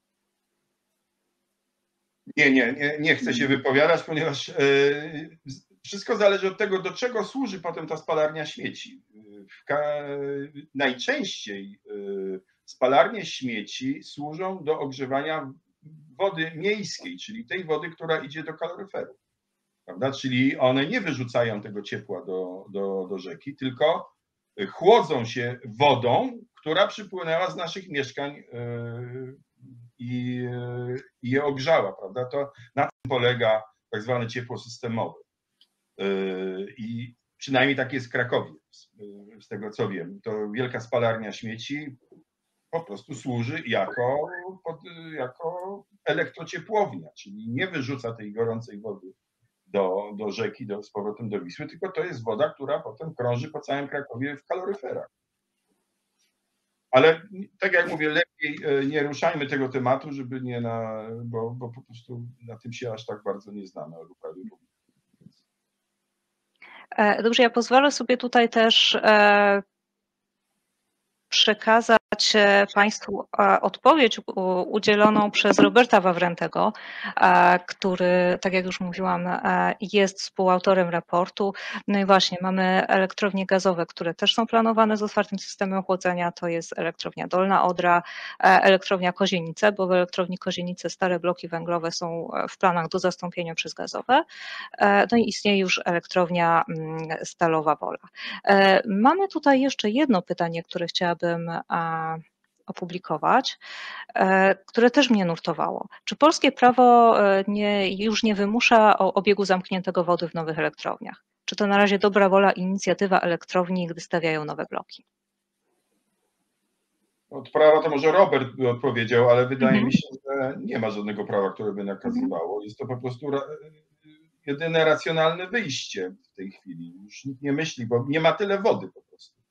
Nie, nie, nie, nie chcę się wypowiadać, ponieważ yy, wszystko zależy od tego, do czego służy potem ta spalarnia śmieci. Najczęściej yy, spalarnie śmieci służą do ogrzewania wody miejskiej, czyli tej wody, która idzie do kaloryferów, prawda? Czyli one nie wyrzucają tego ciepła do, do, do rzeki, tylko chłodzą się wodą, która przypłynęła z naszych mieszkań yy, i, i je ogrzała, prawda? To na tym polega tak zwane ciepło systemowe. I przynajmniej tak jest w Krakowie, z tego co wiem. To wielka spalarnia śmieci po prostu służy jako, jako elektrociepłownia, czyli nie wyrzuca tej gorącej wody do, do rzeki, do, z powrotem do Wisły, tylko to jest woda, która potem krąży po całym Krakowie w kaloryferach. Ale tak jak mówię, lepiej nie ruszajmy tego tematu, żeby nie na, bo, bo po prostu na tym się aż tak bardzo nie znamy. Dobrze, ja pozwolę sobie tutaj też przekazać Państwu odpowiedź udzieloną przez Roberta Wawrentego, który, tak jak już mówiłam, jest współautorem raportu. No i właśnie, mamy elektrownie gazowe, które też są planowane z otwartym systemem chłodzenia. To jest elektrownia Dolna Odra, elektrownia Kozienice, bo w elektrowni Kozienice stare bloki węglowe są w planach do zastąpienia przez gazowe. No i istnieje już elektrownia Stalowa Wola. Mamy tutaj jeszcze jedno pytanie, które chciałabym opublikować, które też mnie nurtowało. Czy polskie prawo nie, już nie wymusza obiegu zamkniętego wody w nowych elektrowniach? Czy to na razie dobra wola inicjatywa elektrowni, gdy stawiają nowe bloki? Od prawa to może Robert by odpowiedział, ale wydaje mhm. mi się, że nie ma żadnego prawa, które by nakazywało. Jest to po prostu jedyne racjonalne wyjście w tej chwili. Już nikt nie myśli, bo nie ma tyle wody po prostu,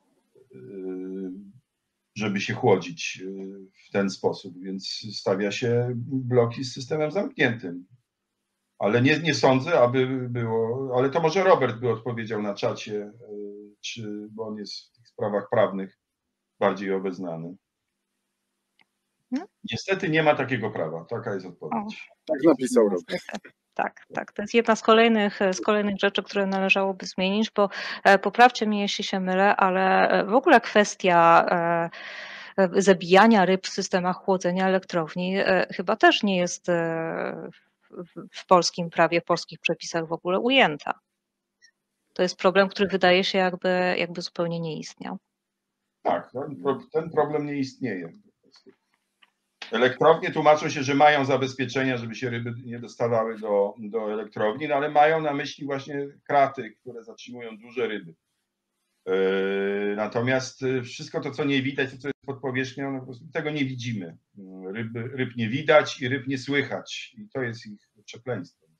żeby się chłodzić w ten sposób, więc stawia się bloki z systemem zamkniętym. Ale nie, nie sądzę, aby było, ale to może Robert by odpowiedział na czacie, czy, bo on jest w tych sprawach prawnych bardziej obeznany. No. Niestety nie ma takiego prawa, taka jest odpowiedź. O, tak napisał Robert. Tak, tak. To jest jedna z kolejnych, z kolejnych rzeczy, które należałoby zmienić, bo poprawcie mnie, jeśli się mylę, ale w ogóle kwestia zabijania ryb w systemach chłodzenia elektrowni chyba też nie jest w polskim prawie, w polskich przepisach w ogóle ujęta. To jest problem, który wydaje się jakby, jakby zupełnie nie istniał. Tak, ten problem nie istnieje. Elektrownie tłumaczą się, że mają zabezpieczenia, żeby się ryby nie dostawały do, do elektrowni, no ale mają na myśli właśnie kraty, które zatrzymują duże ryby. Yy, natomiast wszystko to, co nie widać, to co jest pod powierzchnią, no po prostu tego nie widzimy. Ryb, ryb nie widać i ryb nie słychać. I to jest ich przekleństwo.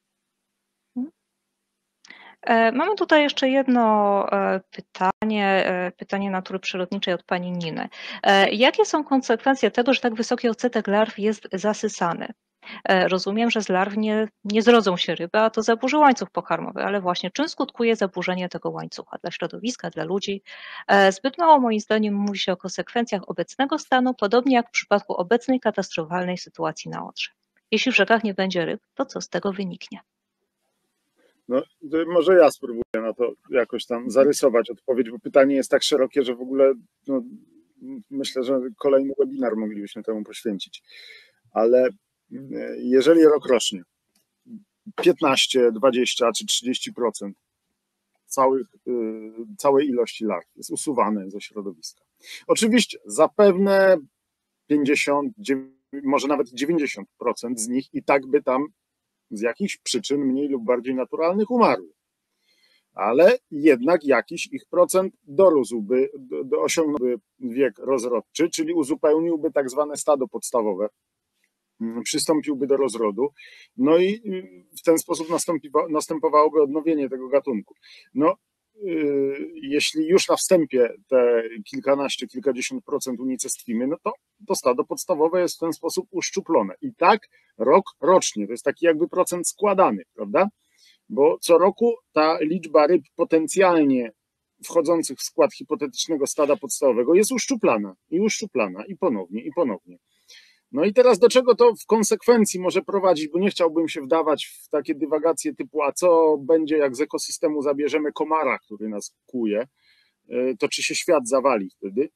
Mamy tutaj jeszcze jedno pytanie, pytanie natury przyrodniczej od pani Niny. Jakie są konsekwencje tego, że tak wysoki odsetek larw jest zasysany? Rozumiem, że z larw nie, nie zrodzą się ryby, a to zaburzy łańcuch pokarmowy, ale właśnie czym skutkuje zaburzenie tego łańcucha dla środowiska, dla ludzi? Zbyt mało moim zdaniem mówi się o konsekwencjach obecnego stanu, podobnie jak w przypadku obecnej katastrofalnej sytuacji na Odrze. Jeśli w rzekach nie będzie ryb, to co z tego wyniknie? No, może ja spróbuję na to jakoś tam zarysować odpowiedź, bo pytanie jest tak szerokie, że w ogóle no, myślę, że kolejny webinar moglibyśmy temu poświęcić. Ale jeżeli rok rośnie piętnaście, dwadzieścia czy trzydzieści procent całych, całej ilości larw jest usuwane ze środowiska. Oczywiście zapewne pięćdziesiąt, może nawet dziewięćdziesiąt procent z nich i tak by tam z jakichś przyczyn mniej lub bardziej naturalnych umarły. Ale jednak jakiś ich procent dorósłby, do, do osiągnąłby wiek rozrodczy, czyli uzupełniłby tak zwane stado podstawowe, przystąpiłby do rozrodu, no i w ten sposób następowałoby odnowienie tego gatunku. No, yy, jeśli już na wstępie te kilkanaście, kilkadziesiąt procent unicestwimy, no to to stado podstawowe jest w ten sposób uszczuplone. I tak rok rocznie, to jest taki jakby procent składany, prawda? Bo co roku ta liczba ryb potencjalnie wchodzących w skład hipotetycznego stada podstawowego jest uszczuplana i uszczuplana i ponownie, i ponownie. No i teraz do czego to w konsekwencji może prowadzić, bo nie chciałbym się wdawać w takie dywagacje typu, a co będzie, jak z ekosystemu zabierzemy komara, który nas kłuje, to czy się świat zawali wtedy?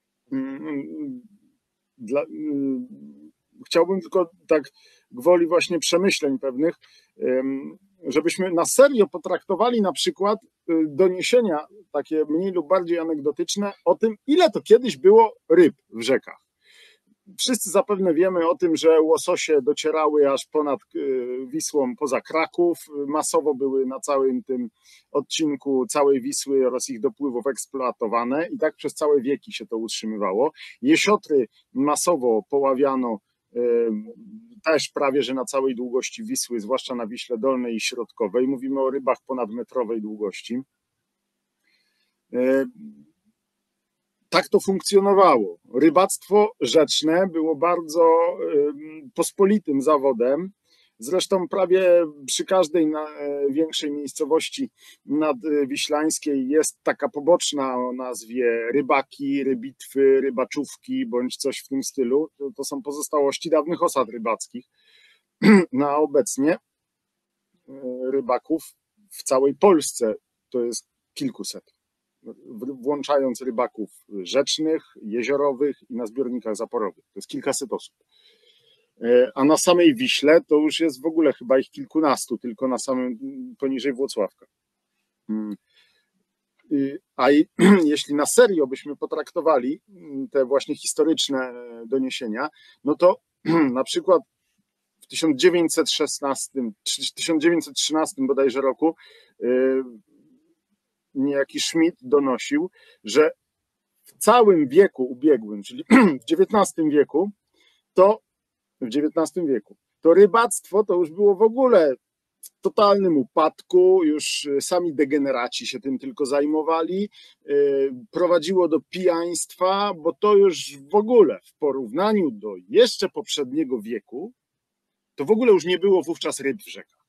Dla, chciałbym tylko tak gwoli właśnie przemyśleń pewnych, żebyśmy na serio potraktowali na przykład doniesienia takie mniej lub bardziej anegdotyczne o tym, ile to kiedyś było ryb w rzekach. Wszyscy zapewne wiemy o tym, że łososie docierały aż ponad Wisłą poza Kraków, masowo były na całym tym odcinku całej Wisły oraz ich dopływów eksploatowane i tak przez całe wieki się to utrzymywało. Jesiotry masowo poławiano też prawie, że na całej długości Wisły, zwłaszcza na Wiśle Dolnej i Środkowej. Mówimy o rybach ponadmetrowej długości. Tak to funkcjonowało. Rybactwo rzeczne było bardzo pospolitym zawodem. Zresztą prawie przy każdej większej miejscowości nadwiślańskiej jest taka poboczna o nazwie rybaki, rybitwy, rybaczówki bądź coś w tym stylu. To, to są pozostałości dawnych osad rybackich. No a obecnie rybaków w całej Polsce to jest kilkuset, włączając rybaków rzecznych, jeziorowych i na zbiornikach zaporowych. To jest kilkaset osób. A na samej Wiśle to już jest w ogóle chyba ich kilkunastu, tylko na samym poniżej Włocławka. A jeśli na serio byśmy potraktowali te właśnie historyczne doniesienia, no to na przykład w tysiąc dziewięćset szesnastym, tysiąc dziewięćset trzynastym bodajże roku niejaki Schmidt donosił, że w całym wieku ubiegłym, czyli w dziewiętnastym wieku, to w dziewiętnastym wieku, to rybactwo to już było w ogóle w totalnym upadku, już sami degeneraci się tym tylko zajmowali, prowadziło do pijaństwa, bo to już w ogóle w porównaniu do jeszcze poprzedniego wieku, to w ogóle już nie było wówczas ryb w rzekach.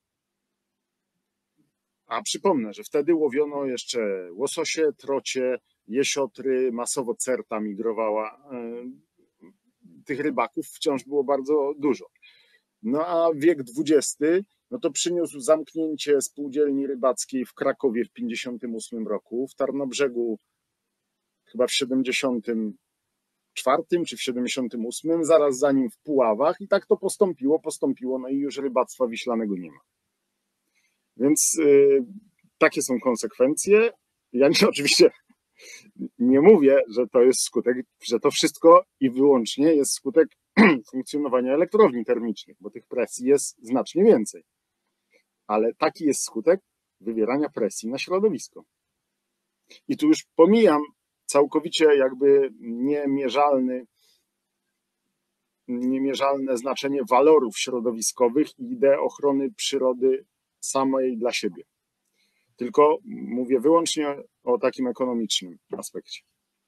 A przypomnę, że wtedy łowiono jeszcze łososie, trocie, jesiotry, masowo certa migrowała. Tych rybaków wciąż było bardzo dużo. No a wiek dwudziesty, no to przyniósł zamknięcie spółdzielni rybackiej w Krakowie w pięćdziesiątym ósmym roku, w Tarnobrzegu chyba w siedemdziesiątym czwartym czy w siedemdziesiątym ósmym, zaraz za nim w Puławach i tak to postąpiło, postąpiło, no i już rybactwa wiślanego nie ma. Więc y, takie są konsekwencje. Ja nie, oczywiście nie mówię, że to jest skutek, że to wszystko i wyłącznie jest skutek funkcjonowania elektrowni termicznych, bo tych presji jest znacznie więcej. Ale taki jest skutek wywierania presji na środowisko. I tu już pomijam całkowicie jakby niemierzalny, niemierzalne znaczenie walorów środowiskowych i ideę ochrony przyrody samej dla siebie. Tylko mówię wyłącznie o takim ekonomicznym aspekcie.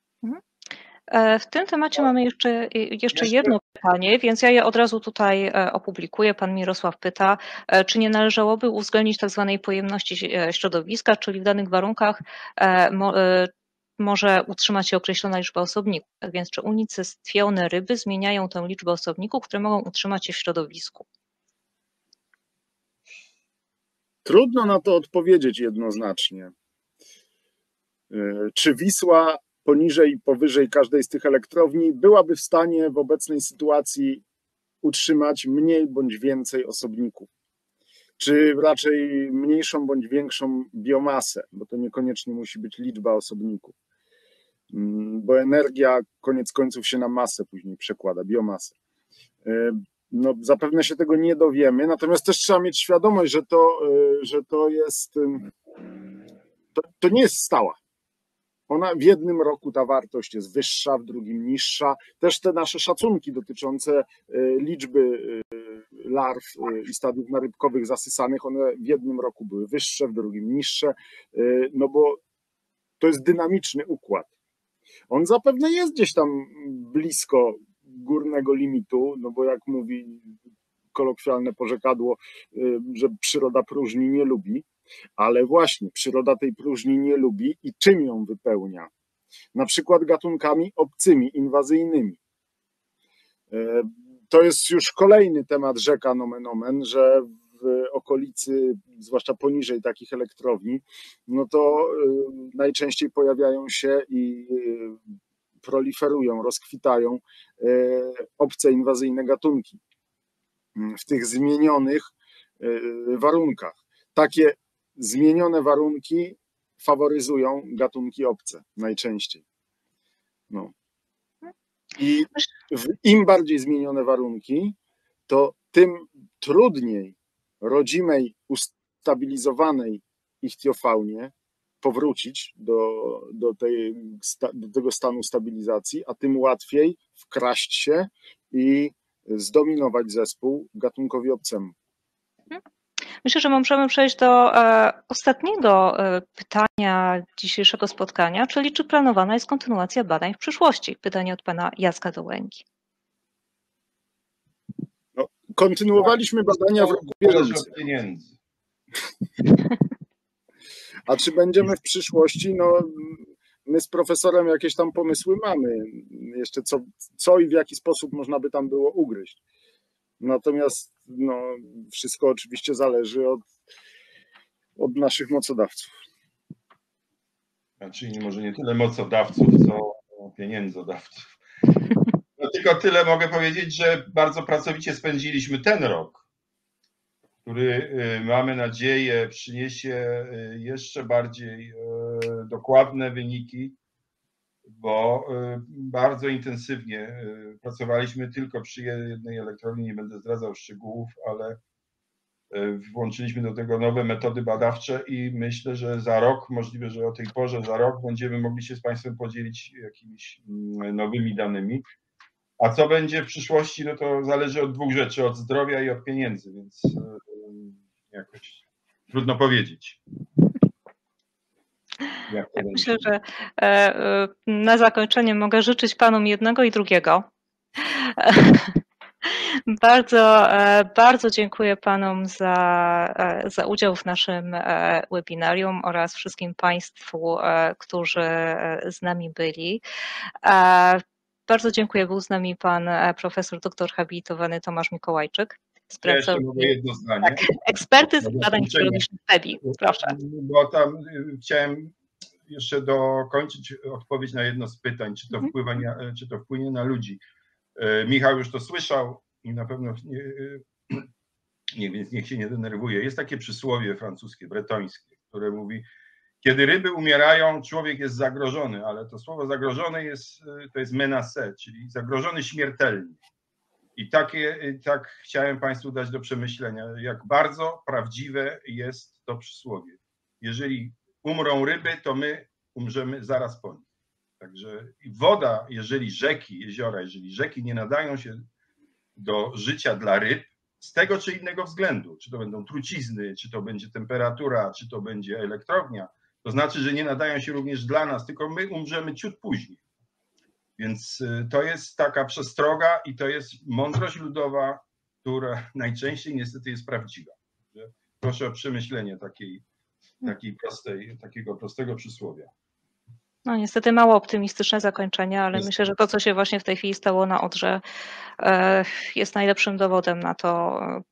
W tym temacie mamy jeszcze, jeszcze jedno pytanie, więc ja je od razu tutaj opublikuję. Pan Mirosław pyta, czy nie należałoby uwzględnić tak zwanej pojemności środowiska, czyli w danych warunkach może utrzymać się określona liczba osobników. Tak więc czy unicestwione ryby zmieniają tę liczbę osobników, które mogą utrzymać się w środowisku? Trudno na to odpowiedzieć jednoznacznie. Czy Wisła poniżej i powyżej każdej z tych elektrowni byłaby w stanie w obecnej sytuacji utrzymać mniej bądź więcej osobników? Czy raczej mniejszą bądź większą biomasę, bo to niekoniecznie musi być liczba osobników, bo energia koniec końców się na masę później przekłada, biomasę. no, zapewne się tego nie dowiemy, natomiast też trzeba mieć świadomość, że to, że to jest, to, to nie jest stała. Ona w jednym roku ta wartość jest wyższa, w drugim niższa. Też te nasze szacunki dotyczące liczby larw i stadiów narybkowych zasysanych, one w jednym roku były wyższe, w drugim niższe, no bo to jest dynamiczny układ. On zapewne jest gdzieś tam blisko górnego limitu, no bo jak mówi kolokwialne porzekadło, że przyroda próżni nie lubi, ale właśnie przyroda tej próżni nie lubi i czym ją wypełnia? Na przykład gatunkami obcymi, inwazyjnymi. To jest już kolejny temat rzeka nomen omen, że w okolicy, zwłaszcza poniżej takich elektrowni, no to najczęściej pojawiają się i proliferują, rozkwitają obce, inwazyjne gatunki w tych zmienionych warunkach. Takie zmienione warunki faworyzują gatunki obce najczęściej. No. I w im bardziej zmienione warunki, to tym trudniej rodzimej, ustabilizowanej ichtiofaunie powrócić do, do, tej, do tego stanu stabilizacji, a tym łatwiej wkraść się i zdominować zespół gatunkowi obcemu. Myślę, że możemy przejść do e, ostatniego e, pytania dzisiejszego spotkania, czyli czy planowana jest kontynuacja badań w przyszłości? Pytanie od pana Jacka Dołęgi. No, kontynuowaliśmy badania w roku bieżącym. Pieniędzy. A czy będziemy w przyszłości? No, my z profesorem jakieś tam pomysły mamy. Jeszcze co, co i w jaki sposób można by tam było ugryźć. Natomiast no, wszystko oczywiście zależy od, od naszych mocodawców. Znaczy może nie tyle mocodawców, co pieniędzodawców. No, tylko tyle mogę powiedzieć, że bardzo pracowicie spędziliśmy ten rok, który mamy nadzieję przyniesie jeszcze bardziej dokładne wyniki, bo bardzo intensywnie pracowaliśmy tylko przy jednej elektrowni, nie będę zdradzał szczegółów, ale włączyliśmy do tego nowe metody badawcze i myślę, że za rok, możliwe, że o tej porze za rok będziemy mogli się z Państwem podzielić jakimiś nowymi danymi. A co będzie w przyszłości, no to zależy od dwóch rzeczy, od zdrowia i od pieniędzy, więc jakoś trudno powiedzieć. Myślę, że na zakończenie mogę życzyć Panom jednego i drugiego. Bardzo, bardzo dziękuję Panom za, za udział w naszym webinarium oraz wszystkim Państwu, którzy z nami byli. Bardzo dziękuję. Był z nami Pan profesor doktor habilitowany Tomasz Mikołajczyk. Ja jeszcze mogę jedno zdanie. Tak, ekspertyz badań biologicznych w P E B I. Proszę. Bo tam chciałem jeszcze dokończyć odpowiedź na jedno z pytań, czy to, wpływa, czy to wpłynie na ludzi. Michał już to słyszał i na pewno nie, nie, więc niech się nie denerwuje. Jest takie przysłowie francuskie, bretońskie, które mówi: kiedy ryby umierają, człowiek jest zagrożony, ale to słowo zagrożony jest, to jest menacé, czyli zagrożony śmiertelnie. I takie, tak chciałem Państwu dać do przemyślenia, jak bardzo prawdziwe jest to przysłowie. Jeżeli umrą ryby, to my umrzemy zaraz po nich. Także woda, jeżeli rzeki, jeziora, jeżeli rzeki nie nadają się do życia dla ryb, z tego czy innego względu, czy to będą trucizny, czy to będzie temperatura, czy to będzie elektrownia, to znaczy, że nie nadają się również dla nas, tylko my umrzemy ciut później. Więc to jest taka przestroga i to jest mądrość ludowa, która najczęściej niestety jest prawdziwa. Proszę o przemyślenie takiej, takiej prostej, takiego prostego przysłowia. No niestety mało optymistyczne zakończenie, ale jest. Myślę, że to, co się właśnie w tej chwili stało na Odrze, jest najlepszym dowodem na to,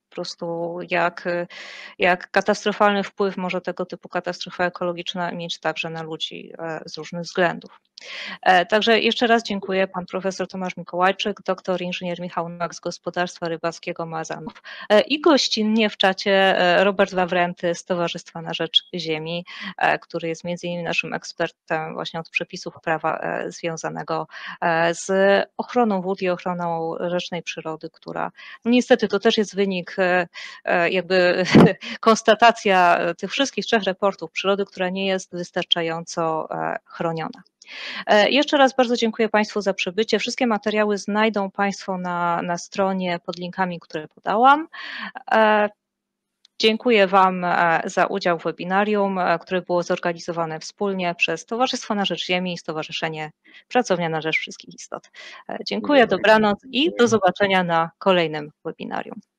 po prostu jak, jak katastrofalny wpływ może tego typu katastrofa ekologiczna mieć także na ludzi z różnych względów. Także jeszcze raz dziękuję, pan profesor Tomasz Mikołajczyk, doktor inżynier Michał Nowak z Gospodarstwa Rybackiego Maazanów i gościnnie w czacie Robert Wawręty z Towarzystwa na Rzecz Ziemi, który jest między innymi naszym ekspertem właśnie od przepisów prawa związanego z ochroną wód i ochroną rzecznej przyrody, która niestety to też jest wynik, jakby konstatacja tych wszystkich trzech raportów przyrody, która nie jest wystarczająco chroniona. Jeszcze raz bardzo dziękuję Państwu za przybycie. Wszystkie materiały znajdą Państwo na, na stronie pod linkami, które podałam. Dziękuję Wam za udział w webinarium, które było zorganizowane wspólnie przez Towarzystwo na Rzecz Ziemi i Stowarzyszenie Pracownia na Rzecz Wszystkich Istot. Dziękuję, dobranoc i do zobaczenia na kolejnym webinarium.